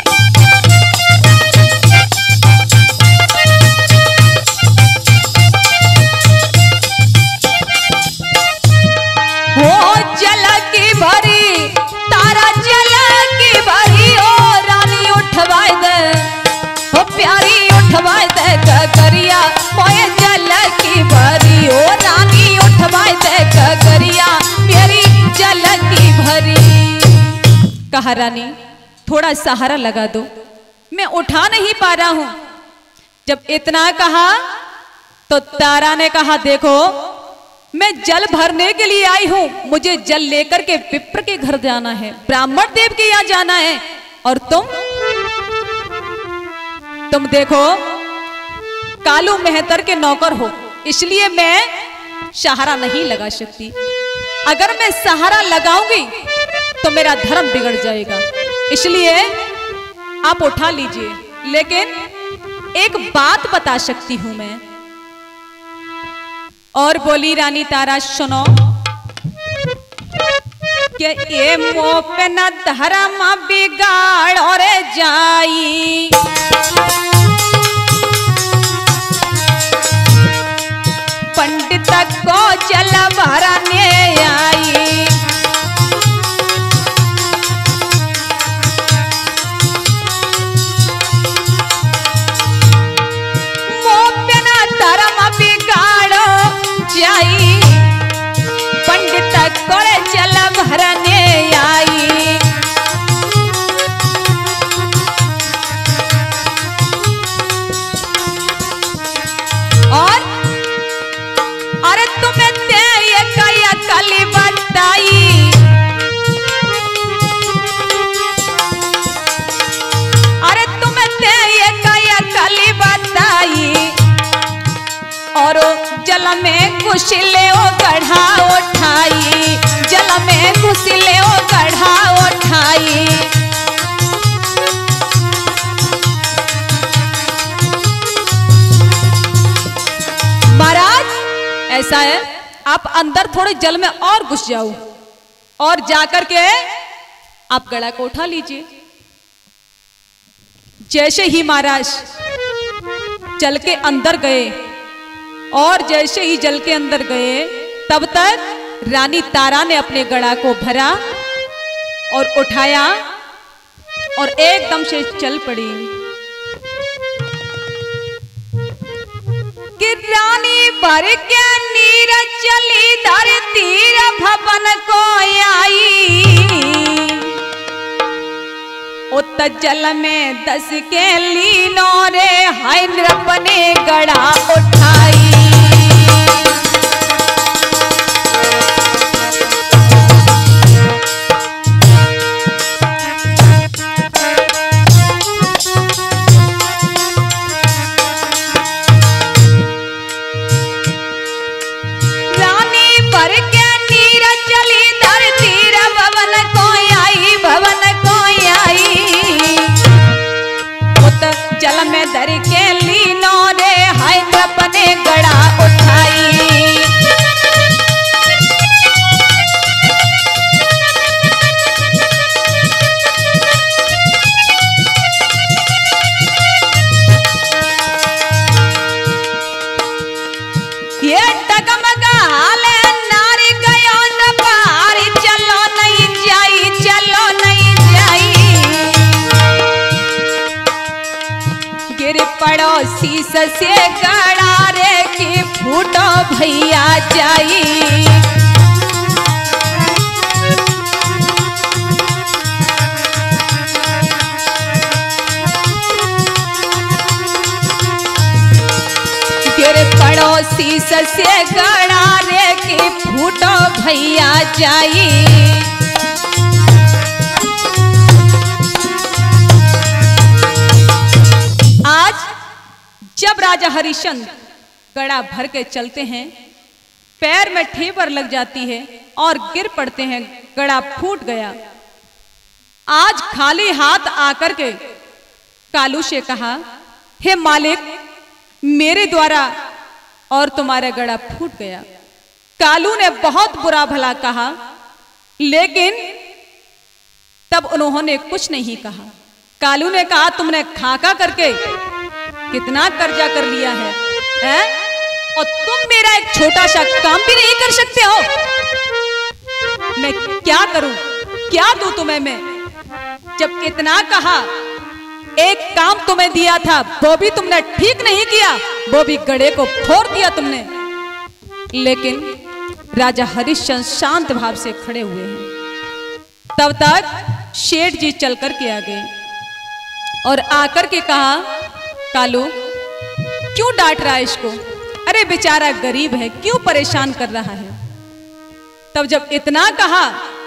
हो जल की भरी, तारा जल की भरी। ओ रानी उठवाए दे, हो प्यारी उठवाए दे गगरिया, मोए जल की भरी। ओ रानी उठवाए दे गगरिया, मेरी जल की भरी। कहा, रानी थोड़ा सहारा लगा दो, मैं उठा नहीं पा रहा हूं। जब इतना कहा तो तारा ने कहा, देखो मैं जल भरने के लिए आई हूं, मुझे जल लेकर के विप्र के घर जाना है, ब्राह्मण देव के यहां जाना है। और तुम तुम देखो कालू मेहतर के नौकर हो, इसलिए मैं सहारा नहीं लगा सकती। अगर मैं सहारा लगाऊंगी तो मेरा धर्म बिगड़ जाएगा, इसलिए आप उठा लीजिए। लेकिन एक बात बता सकती हूं मैं। और बोली रानी तारा, सुनो कि ये मोह पे न धर्म बिगाड़ और जाई। पंडित को जल भरने आई। मोह पे न धर्म बिगाड़ जाई, पंडित कोरे जल भरने आई। और अरे तुम्हें ते ये कया कली बताई। अरे तुम्हें ते ये कया कली बताई। और जल में घुसले ओ गढ़ा उठाई, जल में घुसले ओ गढ़ा उठाई। महाराज ऐसा है, आप अंदर थोड़े जल में और घुस जाओ और जाकर के आप गड़ा को उठा लीजिए। जैसे ही महाराज जल के अंदर गए और जैसे ही जल के अंदर गए, तब तक रानी तारा ने अपने गड़ा को भरा और उठाया और एकदम से चल पड़ी। कि रानी भर के नीर चली धर तीर भवन को आई। उत जल में दस के लीनो रे हाय अपने गड़ा उठाई। जल में धर के लीनो रे हाय अपने गड़ा शीश से गड़ा रे की फूटो भैया जाई। तेरे पड़ोसी से गड़ा रे की फूटो भैया जाई। आज जब राजा हरिश्चंद्र गड़ा भर के चलते हैं, पैर में ठेपर लग जाती है और गिर पड़ते हैं, गड़ा फूट गया। आज खाली हाथ आकर के कालू से कहा, हे मालिक, मेरे द्वारा और तुम्हारा गड़ा फूट गया। कालू ने बहुत बुरा भला कहा, लेकिन तब उन्होंने कुछ नहीं कहा। कालू ने कहा, तुमने खाका करके कितना कर्जा कर लिया है, हैं? और तुम मेरा एक छोटा सा काम भी नहीं कर सकते हो। मैं क्या करूं, क्या दूं तुम्हें मैं? जब इतना कहा, एक काम तुम्हें दिया था वो भी तुमने ठीक नहीं किया, वो भी गड़े को फोड़ दिया तुमने। लेकिन राजा हरिश्चंद्र शांत भाव से खड़े हुए हैं। तब तक शेठ जी चल कर के आ गए और आकर के कहा, कालू क्यों डांट रहा है इसको? अरे बेचारा गरीब है, क्यों परेशान कर रहा है? तब जब इतना कहा,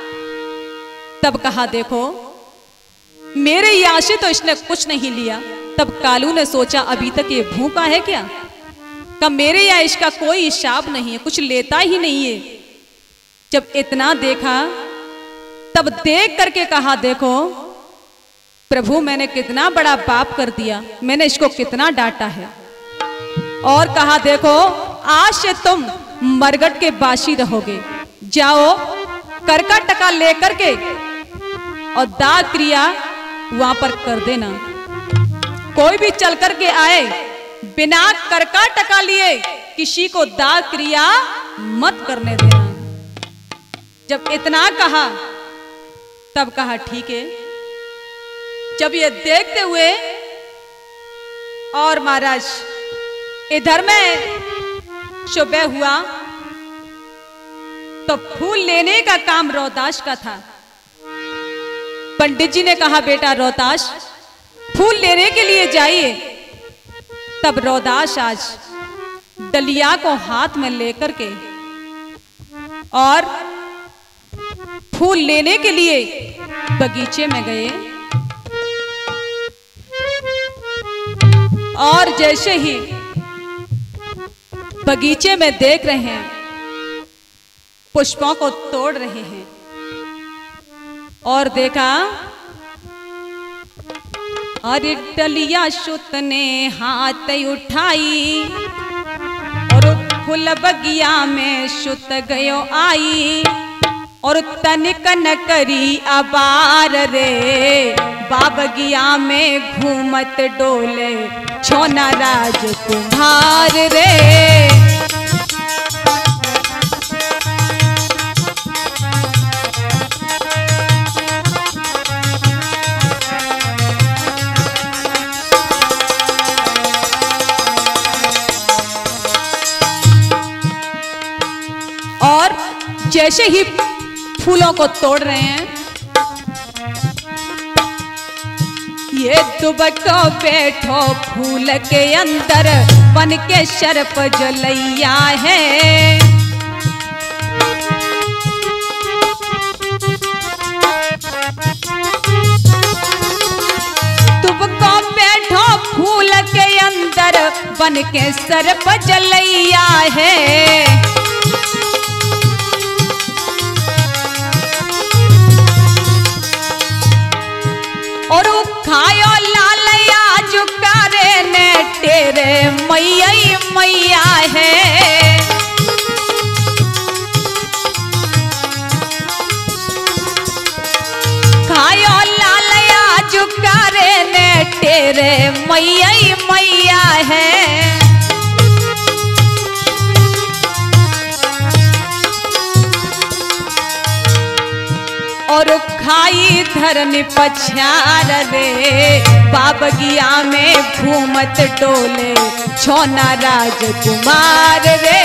तब कहा, देखो मेरे यहाँ से तो इसने कुछ नहीं लिया। तब कालू ने सोचा, अभी तक ये भूखा है क्या? कब मेरे यहाँ इसका कोई हिसाब नहीं है, कुछ लेता ही नहीं है। जब इतना देखा, तब देख करके कहा, देखो प्रभु, मैंने कितना बड़ा पाप कर दिया, मैंने इसको कितना डांटा है। और कहा, देखो आज से तुम मरगट के बासी रहोगे, जाओ करका टका लेकर के और दाह क्रिया वहां पर कर देना। कोई भी चल कर के आए बिना करका टका लिए किसी को दाह क्रिया मत करने देना। जब इतना कहा, तब कहा, ठीक है। जब ये देखते हुए, और महाराज इधर में सुबह हुआ तो फूल लेने का काम रोहताश का था। पंडित जी ने कहा, बेटा रोहताश फूल लेने के लिए जाइए। तब रोहताश आज डलिया को हाथ में लेकर के और फूल लेने के लिए बगीचे में गए। और जैसे ही बगीचे में देख रहे हैं, पुष्पों को तोड़ रहे हैं, और देखा, अरे डलिया सुत ने हाथ उठाई और फूल बगिया में सुत गयो आई। और तनिक न करी अबार रे, बाबगिया में घूमत डोले छोना राजकुमार रे। और जैसे ही फूलों को तोड़ रहे हैं, ये दुबको बैठो फूल के अंदर, बन के शर्प जलैया है। दुबको बैठो फूल के अंदर, बन के शर्प जलैया है। और खायो लालया जुकारे ने तेरे मैया मैया है। खायो लालया जुकारे ने तेरे मैया मैया है। और खाई धरन पछार रे, बाबगिया में घूमत डोले छोना राजकुमार रे।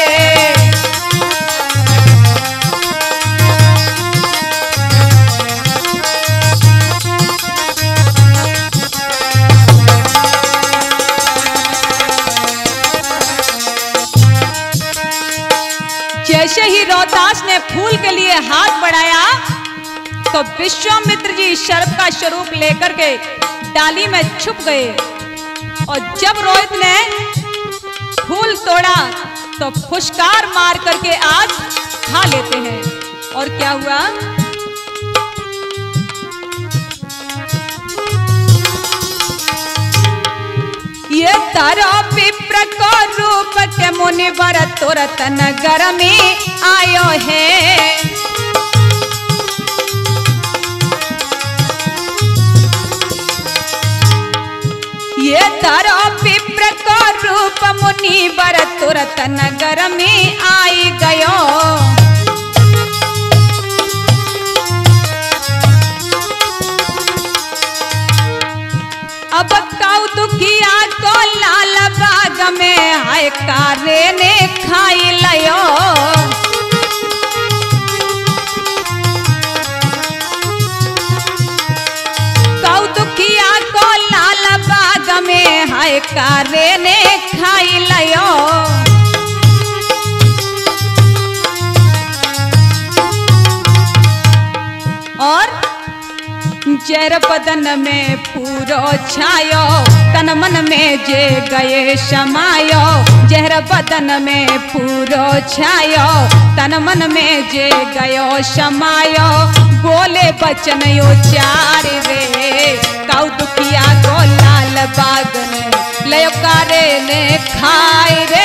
जैसे ही रोहतास ने फूल के लिए हाथ बढ़ाया तो विश्वामित्र जी सर्प का स्वरूप लेकर के डाली में छुप गए, और जब रोहित ने फूल तोड़ा तो फुशकार मार करके आज खा लेते हैं। और क्या हुआ, ये तारो विप्र को रूप के मुनिवर तुरत नगर में आयो है। ये तारो विप्र को रूप मुनिवर तुरत नगर में आई गयो। अब कौतुकिया को लाल बाग में हाय कारे ने खाई लयो। कौतुकिया को लाल बाग में हाय कारे ने खाई लयो। और जहर बदन में पूरो छायो, तन मन में जे गए समायो। जहर बदन में पूरो छायो, तन मन में जे गयो समायो। बोले बचन उचार रे, कौतुकिया को लाल बाग ने लयो कारे ने खाए रे।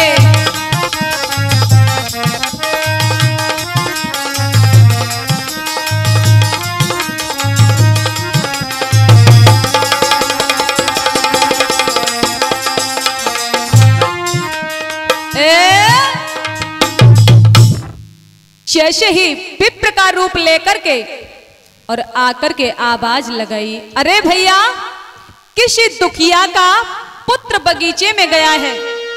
जैसे ही विप्र का रूप लेकर के और आकर के आवाज लगाई, अरे भैया किसी दुखिया का पुत्र बगीचे में गया है,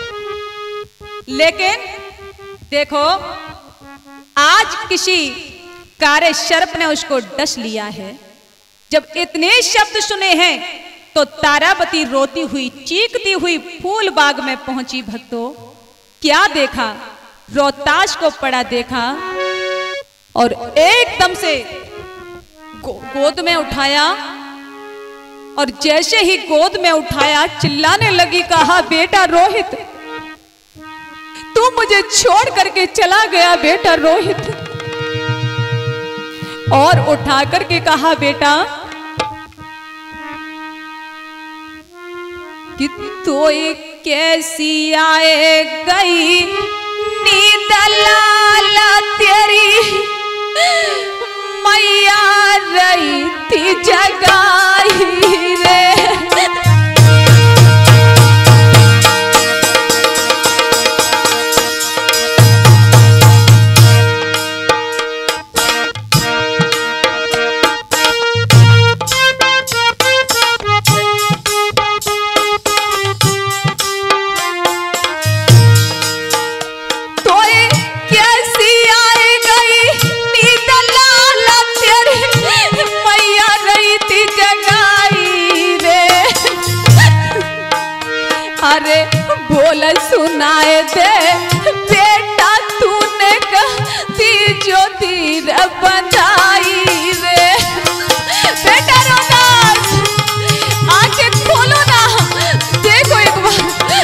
लेकिन देखो आज किसी कारे सर्प ने उसको डस लिया है। जब इतने शब्द सुने हैं तो तारावती रोती हुई चीखती हुई फूल बाग में पहुंची। भक्तों क्या देखा, रोहतास को पड़ा देखा और एकदम से गो, गोद में उठाया, और जैसे ही गोद में उठाया चिल्लाने लगी, कहा बेटा रोहित तू मुझे छोड़ करके चला गया बेटा रोहित। और उठा करके कहा बेटा कि तो कैसी आए गई नींद लाल तेरी, मैया रही थी जगाई रे। अरे बोल सुनाए दे बेटा तूने कहती जो तीर बंधाई रे। बेटा रोहतास आंखें खोलो ना, देखो एक बार।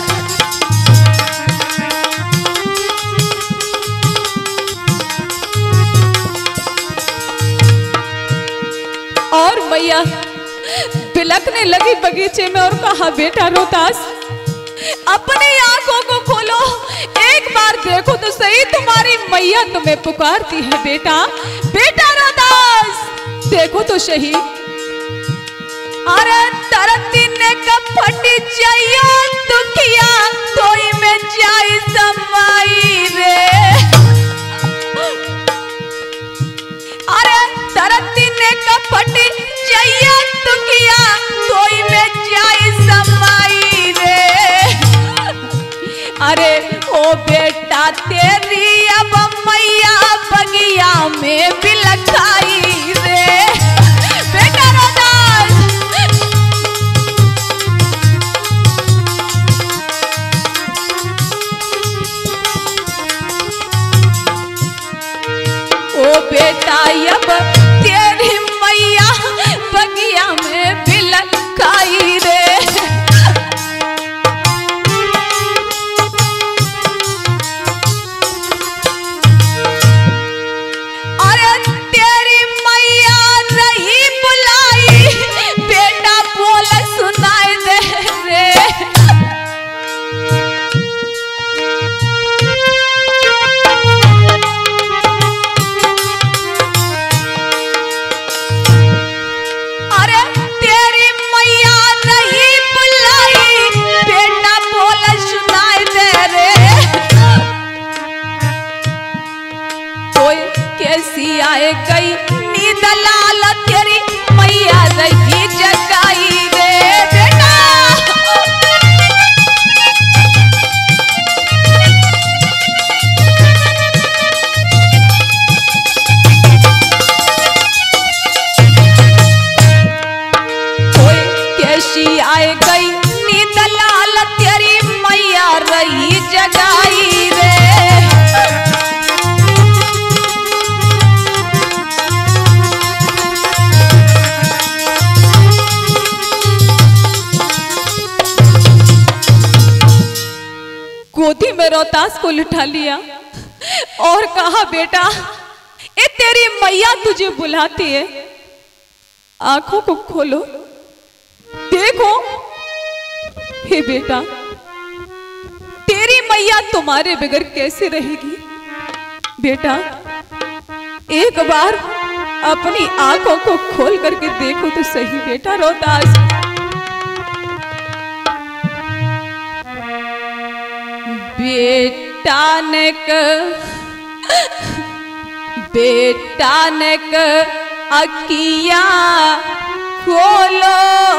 और मैया बिलखने लगी बगीचे में और कहा बेटा रोहतास अपनी आंखों को खोलो, एक बार देखो तो सही तुम्हारी मैया तुम्हें पुकारती है बेटा। बेटा रोहतास देखो तो सही। अरे तरती ने कपटी चाहिए दुखिया तोई में जाई समाई रे। अरे तरती सुने कपट चाहिए तो किया कोई में जाए समाई रे। अरे ओ बेटा तेरी अब मैया बगिया में बिलखाई रे। बेटा रोदास ओ बेटा अब तेरी मैया बगिया में बिलखाई रे। कैसी आए गई नींद लाल तेरी मैया रही जगाई रे। बेटा कोई कैसी आए गई नींद लाल तेरी मैया रही जगाई रे। गोदी में रोहतास को लिटा लिया और कहा बेटा ये तेरी मैया तुझे बुलाती है, आंखों को खोलो देखो। हे बेटा तेरी मैया तुम्हारे बगैर कैसे रहेगी। बेटा एक बार अपनी आंखों को खोल करके देखो तो सही। बेटा रोहतास बेटा ने क बेटा ने क अखियां खोलो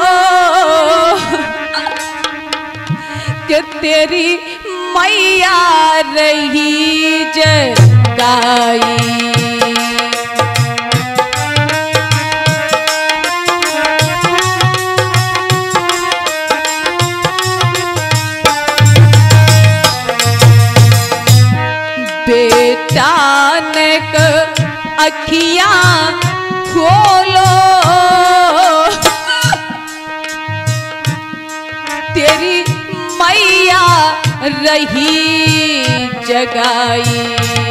कि तेरी मैया रही जगाई। बेटा ने क अखियां खोलो तेरी मैया रही जगाई।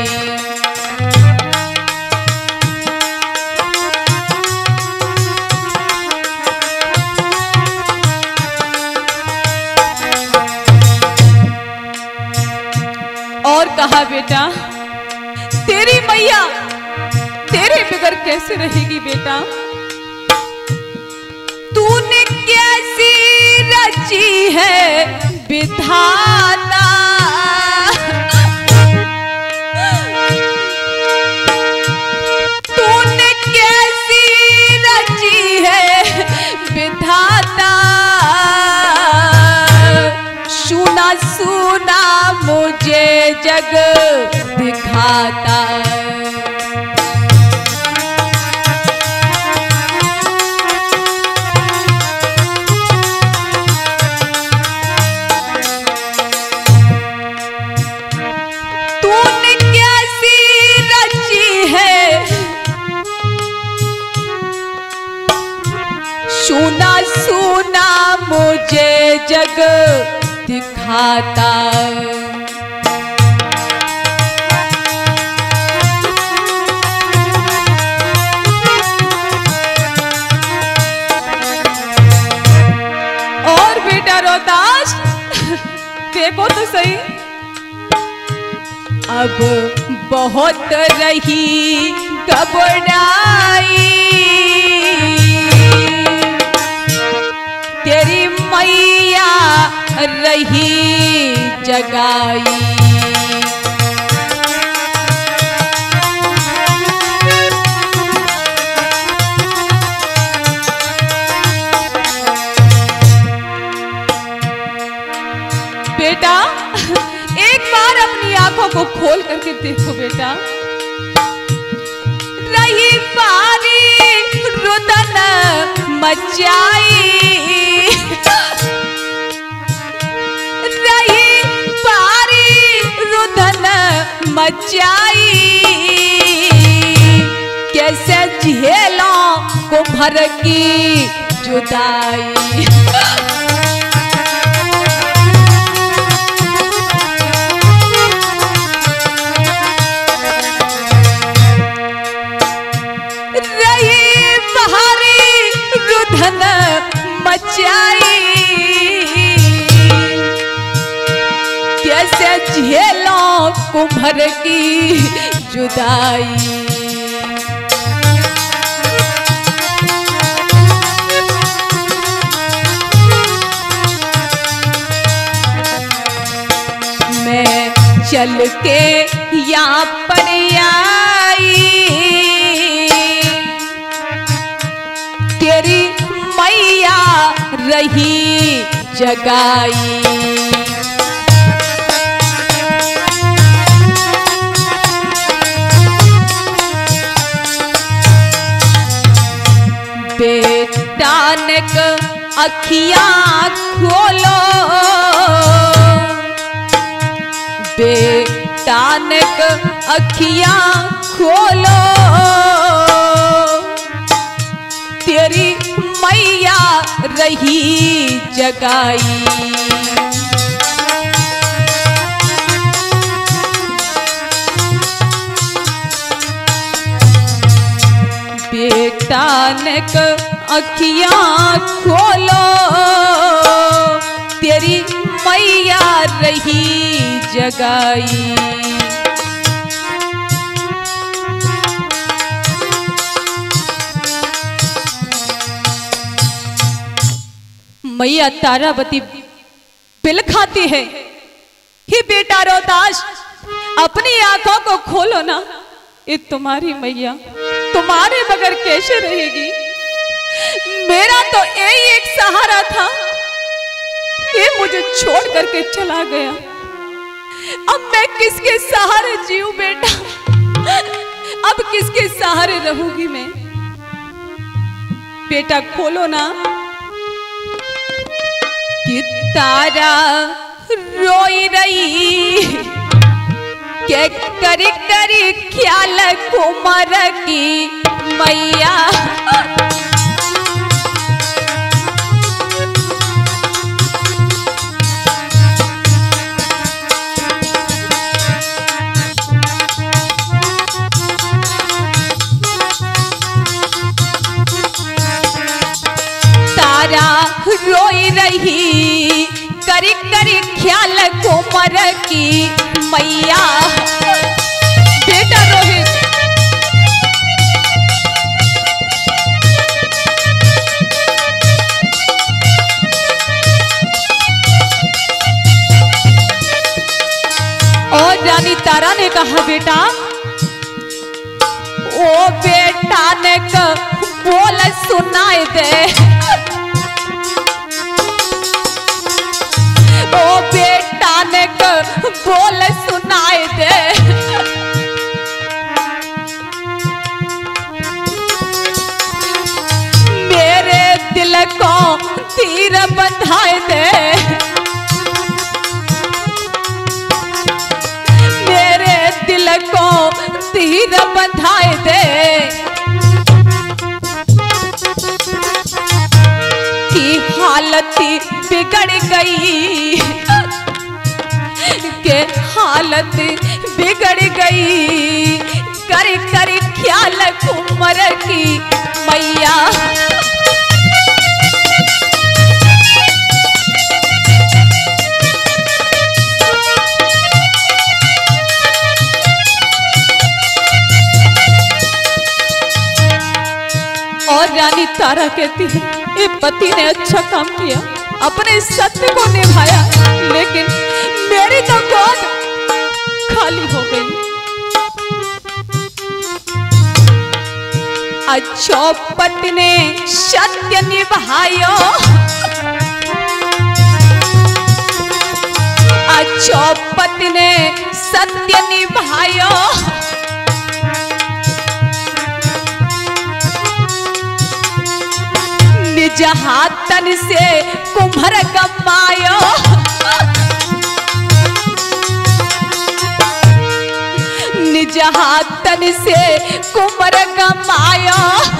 और कहा बेटा तेरी मैया तेरे बगैर कैसे रहेगी। बेटा तूने कैसी रची है विधाता, तूने कैसी रची है विधाता। सुना सुना मुझे जग दिखाता। तूने कैसी रची है सुना सुना मुझे जग दिखाता। और बेटा रोहतास देखो तो सही अब बहुत रही घबराई तेरी मैया रही जगाई। मचाई रही पारी रुदन मचाई कैसे झेलो को भर की जुदाई रही बहारी रुधन मचाई कैसे झेलो कुम्भर की जुदाई मैं चल के यहाँ पर आई तेरी मैया रही जगाई बेटा ने अखियां खोलो बेटा ने अखियां खोलो तेरी मैया रही जगाई बेटा ने अखियां खोलो तेरी मैया रही जगाई मैया तारावती बिल खाती है ही बेटा रोहताश अपनी आंखों को खोलो ना ये तुम्हारी मैया तुम्हारे बगैर कैसे रहेगी मेरा तो यही एक सहारा था ये मुझे छोड़ करके चला गया अब मैं किसके सहारे जीऊं बेटा अब किसके सहारे रहूंगी मैं बेटा खोलो ना कि तारा रोई रही के करी करी ख्याल कुमार की मैया तारा रोई रही करी करी ख्याल कुमार की मैया बेटा रोहित और रानी तारा ने कहा बेटा ओ बेटा ने बोल सुनाए दे ओ बेटा ने बोल सुनाए दे मेरे दिल को तीर बंधाए दे मेरे दिल को तीर बंधाए दे की हालत बिगड़ गई के हालत बिगड़ गई कर कर ख्याल कुमर की मैया और रानी तारा कहती है ये पति ने अच्छा काम किया अपने सत्य को निभाया लेकिन मेरी तो गोद खाली हो गई अचौपट ने सत्य निभायो अचौपट ने सत्य निभायो निज हाथन से कुम्हर कमायो, निज हाथन से कुम्हर कमायो,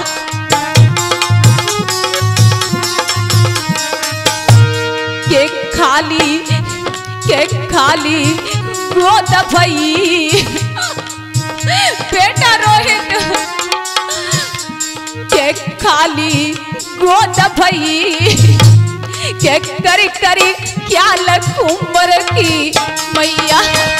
के खाली के खाली गोद भई बेटा रोहित के खाली गोद भई के करी करी क्या लकुम्बर की मैया।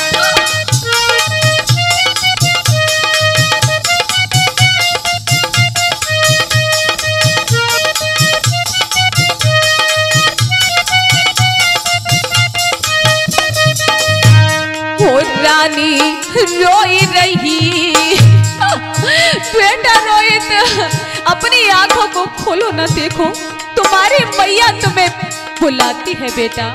रानी रोई रही, बेटा रोहित अपनी आंखों को खोलो ना, देखो तुम्हारी मैया तुम्हें बुलाती है बेटा।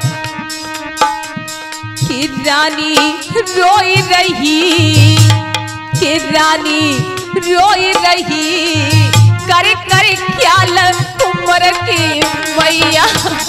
कि रानी रोई रही, कि रानी रोई रही, करे करे ख्याल उम्र की मैया।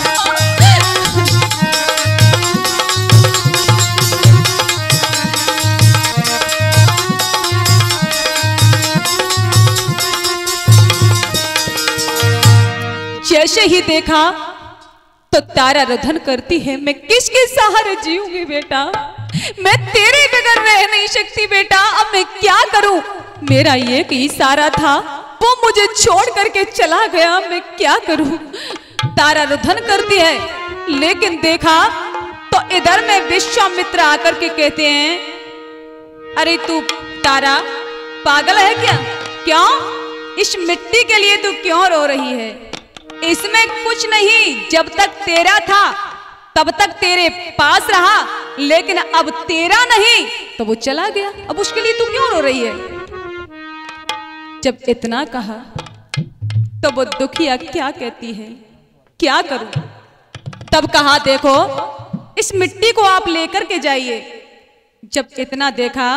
जैसे ही देखा तो तारा रुदन करती है, मैं किसके सहारे जीऊंगी बेटा, मैं तेरे बगैर रह नहीं सकती बेटा, अब मैं क्या करूं। मेरा ये कि इशारा था वो मुझे छोड़ करके चला गया, मैं क्या करूं। तारा रुदन करती है, लेकिन देखा तो इधर में विश्वामित्र आकर के कहते हैं, अरे तू तारा पागल है क्या, क्यों इस मिट्टी के लिए तू क्यों रो रही है। इसमें कुछ नहीं, जब तक तेरा था तब तक तेरे पास रहा, लेकिन अब तेरा नहीं तो वो चला गया, अब उसके लिए तू क्यों रो रही है। जब इतना कहा तो वो दुखिया क्या कहती है, क्या करूं। तब कहा देखो इस मिट्टी को आप लेकर के जाइए। जब इतना देखा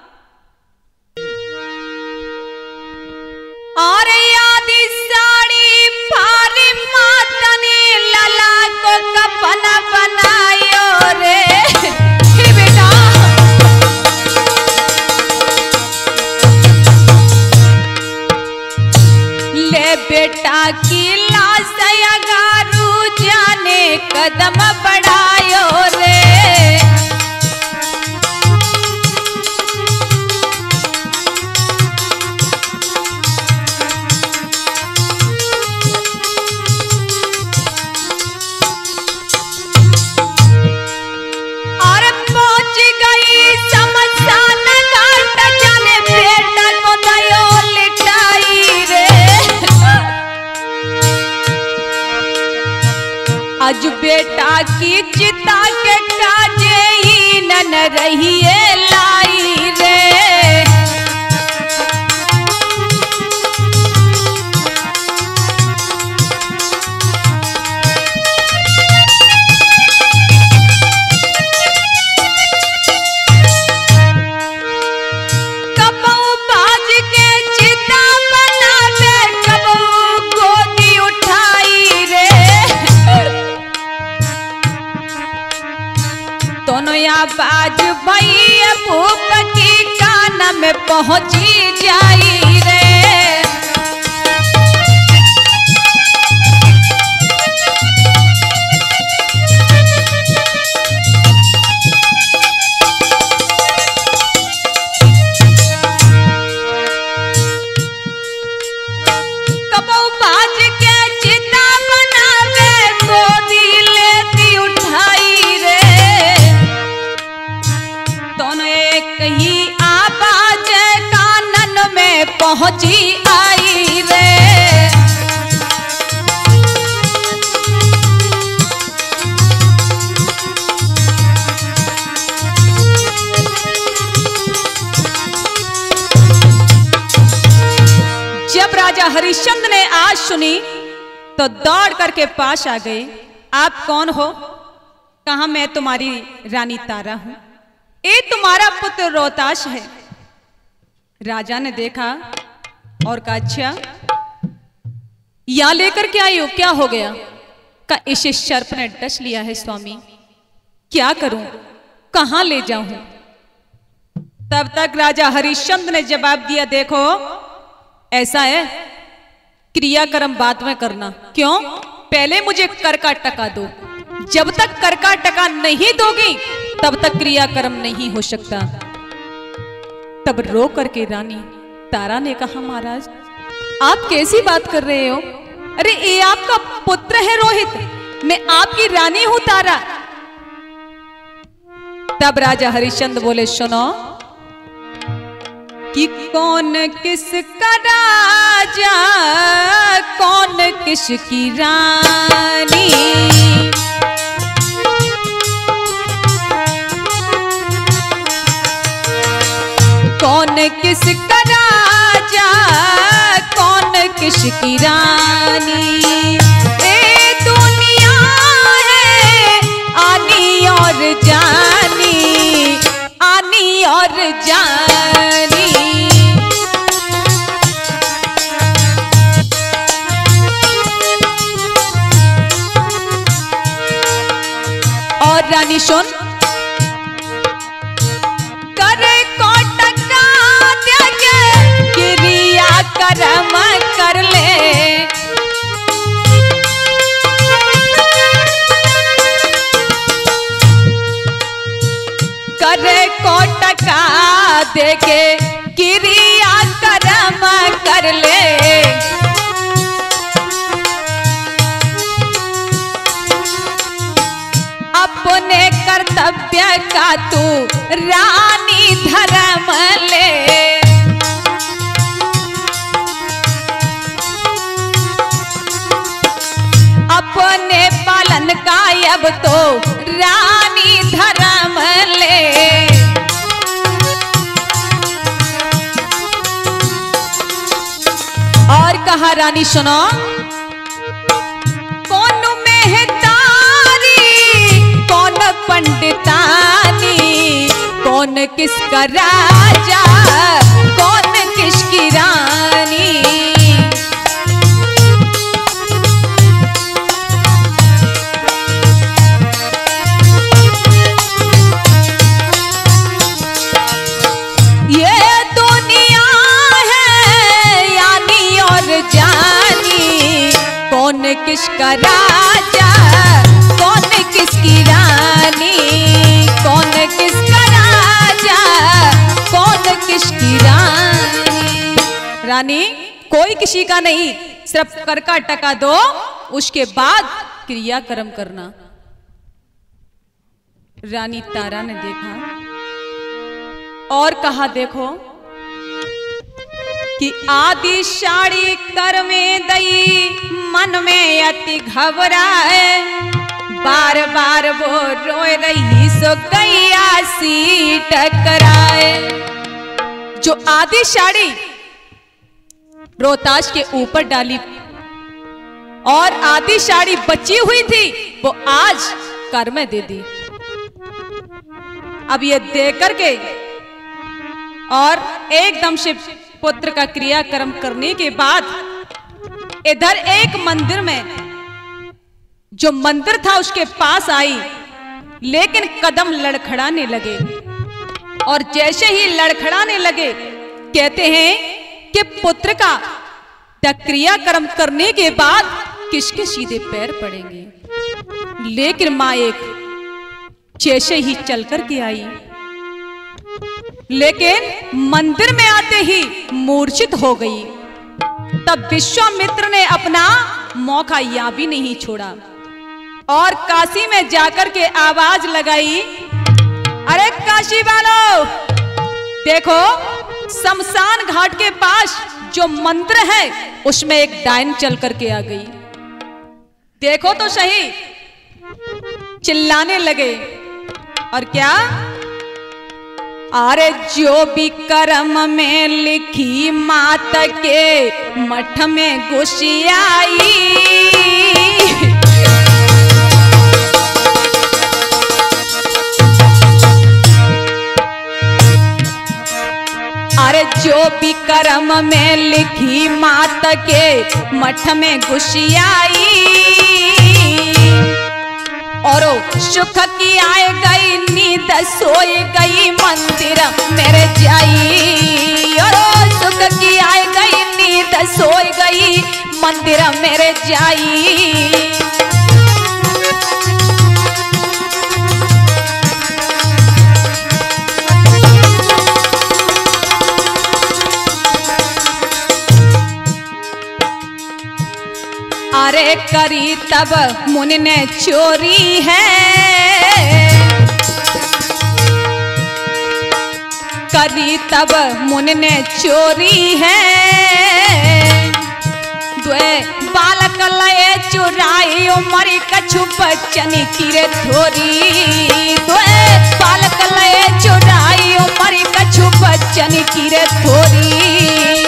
और यादी साड़ी पारी माता ने लला को कफन बनायो रे। हे बेटा ले बेटा की लाश अगारू जाने कदम बढ़ायो रे। आज बेटा की चिता के काजे ही नन रहिए लाई रे। कबऊ बाज के चिता बनावे, कबऊ गोदी उठाई रे। दोनों आवाज भैया भूप की कान में पहुंची जाई रे। कबऊ बाज के चिता बनावे, गोदी लेती उठाई रे। दोनों एक ही आवाज कानन में पहुंची आई रे। जब राजा हरिश्चंद्र ने आज सुनी तो दौड़ करके पास आ गए। आप कौन हो, कहा मैं तुम्हारी रानी तारा हूं, ये तुम्हारा पुत्र रोहताश है। राजा ने देखा और कहा अच्छा यहां लेकर के आई हो, क्या हो गया? का इसे सर्प ने डस लिया है स्वामी, क्या करूं, कहां ले जाऊं? तब तक राजा हरिश्चंद्र ने जवाब दिया, देखो ऐसा है, क्रियाक्रम बाद में करना। क्यों? पहले मुझे कर का टका दो, जब तक कर का टका नहीं दोगी तब तक क्रियाक्रम नहीं हो सकता। तब रो करके रानी तारा ने कहा, महाराज आप कैसी बात कर रहे हो? अरे ये आपका पुत्र है रोहित, मैं आपकी रानी हूं तारा। तब राजा हरिश्चंद्र बोले, सुनो कि कौन किसका राजा, कौन किसकी रानी, कौन किसका राजा, कौन किसकी रानी। ए दुनिया है आनी और जानी, आनी और जानी। और रानी सुन, करे कोटका त्यागे क्रिया कर्म कर ले, करे कोटका देके क्रिया कर्म कर ले। अपने कर्तव्य का तू रानी धर्म ले, अपने पालन का अब तो रानी धर्म ले। और कहा, रानी सुनो, कौन मेहतारी, कौन पंडितानी, कौन किसका राजा, कौन किसकी रानी। ये दुनिया है यानी और जानी, कौन किसका राजा, कौन किसकी रानी, कौन किसका राजा, कौन किसकी रानी। रानी कोई किसी का नहीं, सिर्फ कर का टका दो, उसके बाद क्रियाक्रम करना। रानी तारा ने देखा और कहा, देखो कि आदि साड़ी कर में दई, मन में अति घबराए, बार बार वो रोए रही सो गैया सी टकराए। जो आदि साड़ी रोहताश के ऊपर डाली और आदि साड़ी बची हुई थी, वो आज कर में दे दी। अब ये दे करके और एकदम से पुत्र का क्रियाक्रम करने के बाद इधर एक मंदिर में, जो मंदिर था उसके पास आई, लेकिन कदम लड़खड़ाने लगे। और जैसे ही लड़खड़ाने लगे, कहते हैं कि पुत्र का क्रियाक्रम करने के बाद किसके सीधे पैर पड़ेंगे। लेकिन मां एक जैसे ही चल कर के आई, लेकिन मंदिर में आते ही मूर्छित हो गई। तब विश्वामित्र ने अपना मौका या भी नहीं छोड़ा और काशी में जाकर के आवाज लगाई, अरे काशी वालों, देखो शमशान घाट के पास जो मंदिर है उसमें एक डायन चल करके आ गई, देखो तो सही। चिल्लाने लगे और क्या, अरे जो भी कर्म में लिखी मात के मठ में घुसी आई, अरे जो भी कर्म में लिखी मात के मठ में घुसियाई, और सुख की आए गई नींद सोई गई मंदिर मेरे जाई, और सुख की आए गई नींद सोई गई मंदिर मेरे जाई। अरे करी तब मुनि ने चोरी है, करी तब मुनि ने चोरी है, द्वे बालक लये चुराई उमरी कछु बच्चन की रे थोरी, द्वे बालक लये चुराई उमरी कछु बच्चन की रे थोरी।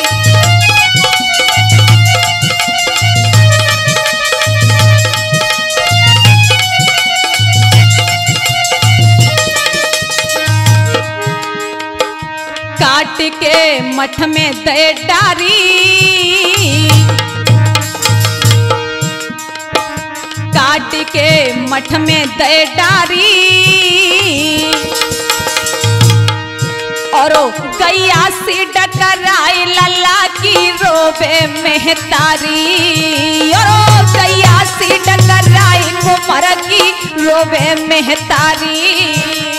काट के मठ में दे डारी, काट के मठ में दे डारी, और गैया से डकराई लल्ला की रोबे मेहतारी, और गैया से डकराई कुमार की रोबे मेहतारी।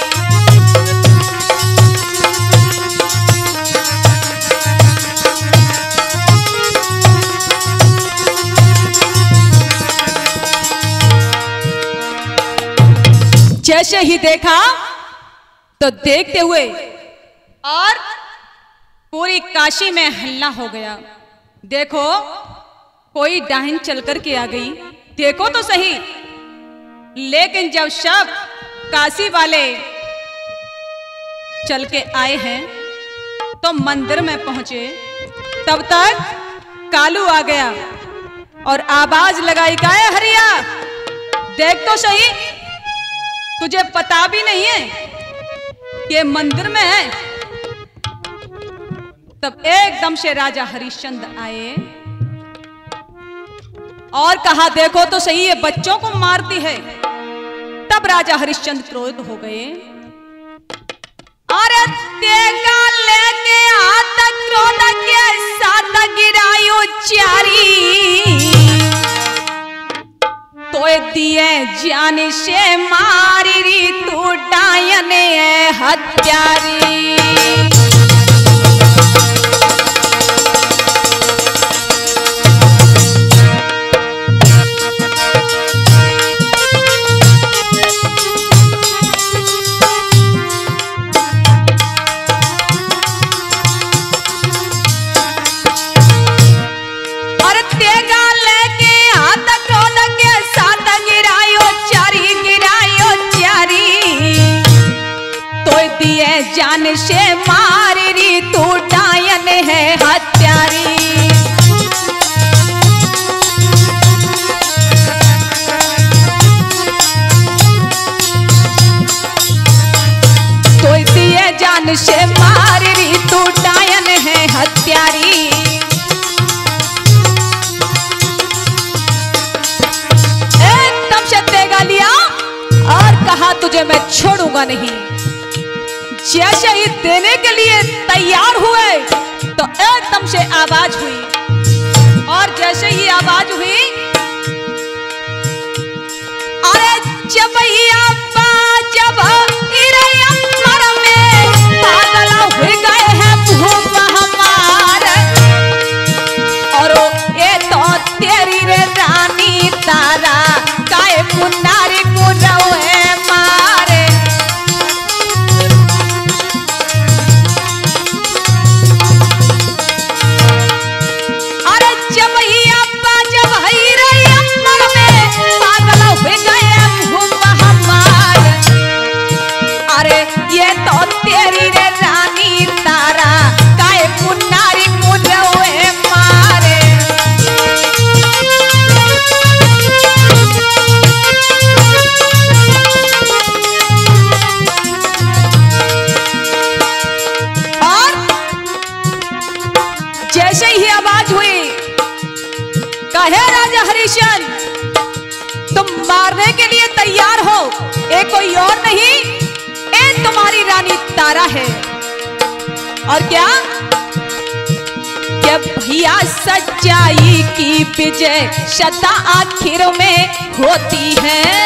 जैसे ही देखा तो देखते हुए और पूरी काशी में हल्ला हो गया। देखो कोई डाहिन चल कर के आ गई, देखो तो सही। लेकिन जब सब काशी वाले चल के आए हैं तो मंदिर में पहुंचे, तब तक कालू आ गया और आवाज लगाई, का है हरिया देख तो सही, तुझे पता भी नहीं है कि मंदिर में है। तब एकदम से राजा हरिश्चंद्र आए और कहा, देखो तो सही ये बच्चों को मारती है। तब राजा हरिश्चंद्र क्रोध हो गए, अरे तेगा लेके हाथ क्रोध के साथ गिरायो चारी, तो दिए जान से मारी तू डायन हत्यारी। जान से मारी तू डायन है हत्यारी। तो दिए जान से मारी तू डायन है हत्यारी। एकदम से तेगा लिया और कहा, तुझे मैं छोड़ूंगा नहीं। जैसे ही देने के लिए तैयार हुए तो एकदम से आवाज हुई, और जैसे ही आवाज हुई, अरे जब ही अब्बा जब इरयम्मर में पागल हो गए हैं भूप हमारे, और ये तो तेरी रे रानी तारा काय पुनारी को रवे मारे। कहे राजा हरिश्चंद्र, तुम मारने के लिए तैयार हो, ए कोई और नहीं, ए तुम्हारी रानी तारा है। और क्या जब भैया सच्चाई की विजय शता आखिर में होती है।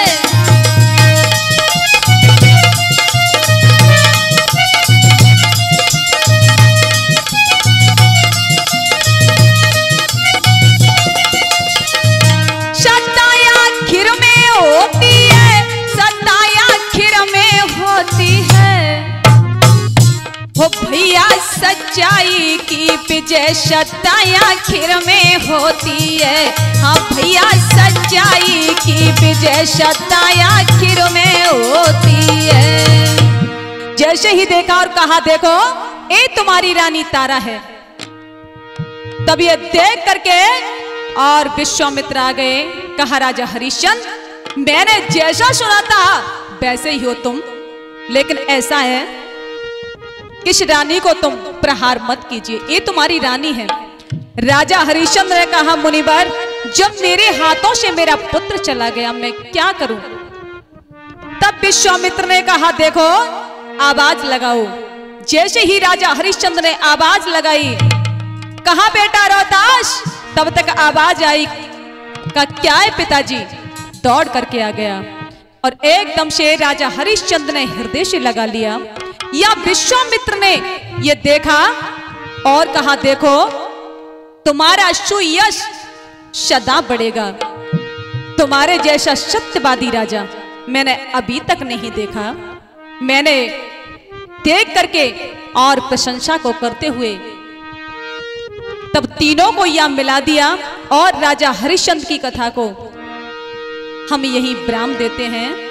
शता आखिर में होती है, शता आखिर में होती है। हो भैया सच्चाई की विजय शता आखिर में होती है। हाँ भैया सच्चाई की विजय शता आखिर में होती है। जैसे ही देखा और कहा, देखो ए तुम्हारी रानी तारा है। तब ये देख करके और विश्वामित्र आ गए। कहा राजा हरिश्चंद्र, मैंने जैसा सुना था वैसे ही हो तुम, लेकिन ऐसा है इस रानी को तुम प्रहार मत कीजिए, ये तुम्हारी रानी है। राजा हरिश्चंद्र ने कहा, मुनिवर जब मेरे हाथों से मेरा पुत्र चला गया मैं क्या करूं? तब विश्वामित्र ने कहा, देखो आवाज लगाओ। जैसे ही राजा हरिश्चंद्र ने आवाज लगाई, कहा बेटा रोहताश, तब तक आवाज आई का क्या है पिताजी? दौड़ करके आ गया और एकदम से राजा हरिश्चंद्र ने हृदय से लगा लिया। या विश्वामित्र ने ये देखा और कहा, देखो तुम्हारा सुयश सदा बढ़ेगा, तुम्हारे जैसा सत्यवादी राजा मैंने अभी तक नहीं देखा। मैंने देख करके और प्रशंसा को करते हुए तब तीनों को यह मिला दिया और राजा हरिश्चंद्र की कथा को हम यही विराम देते हैं।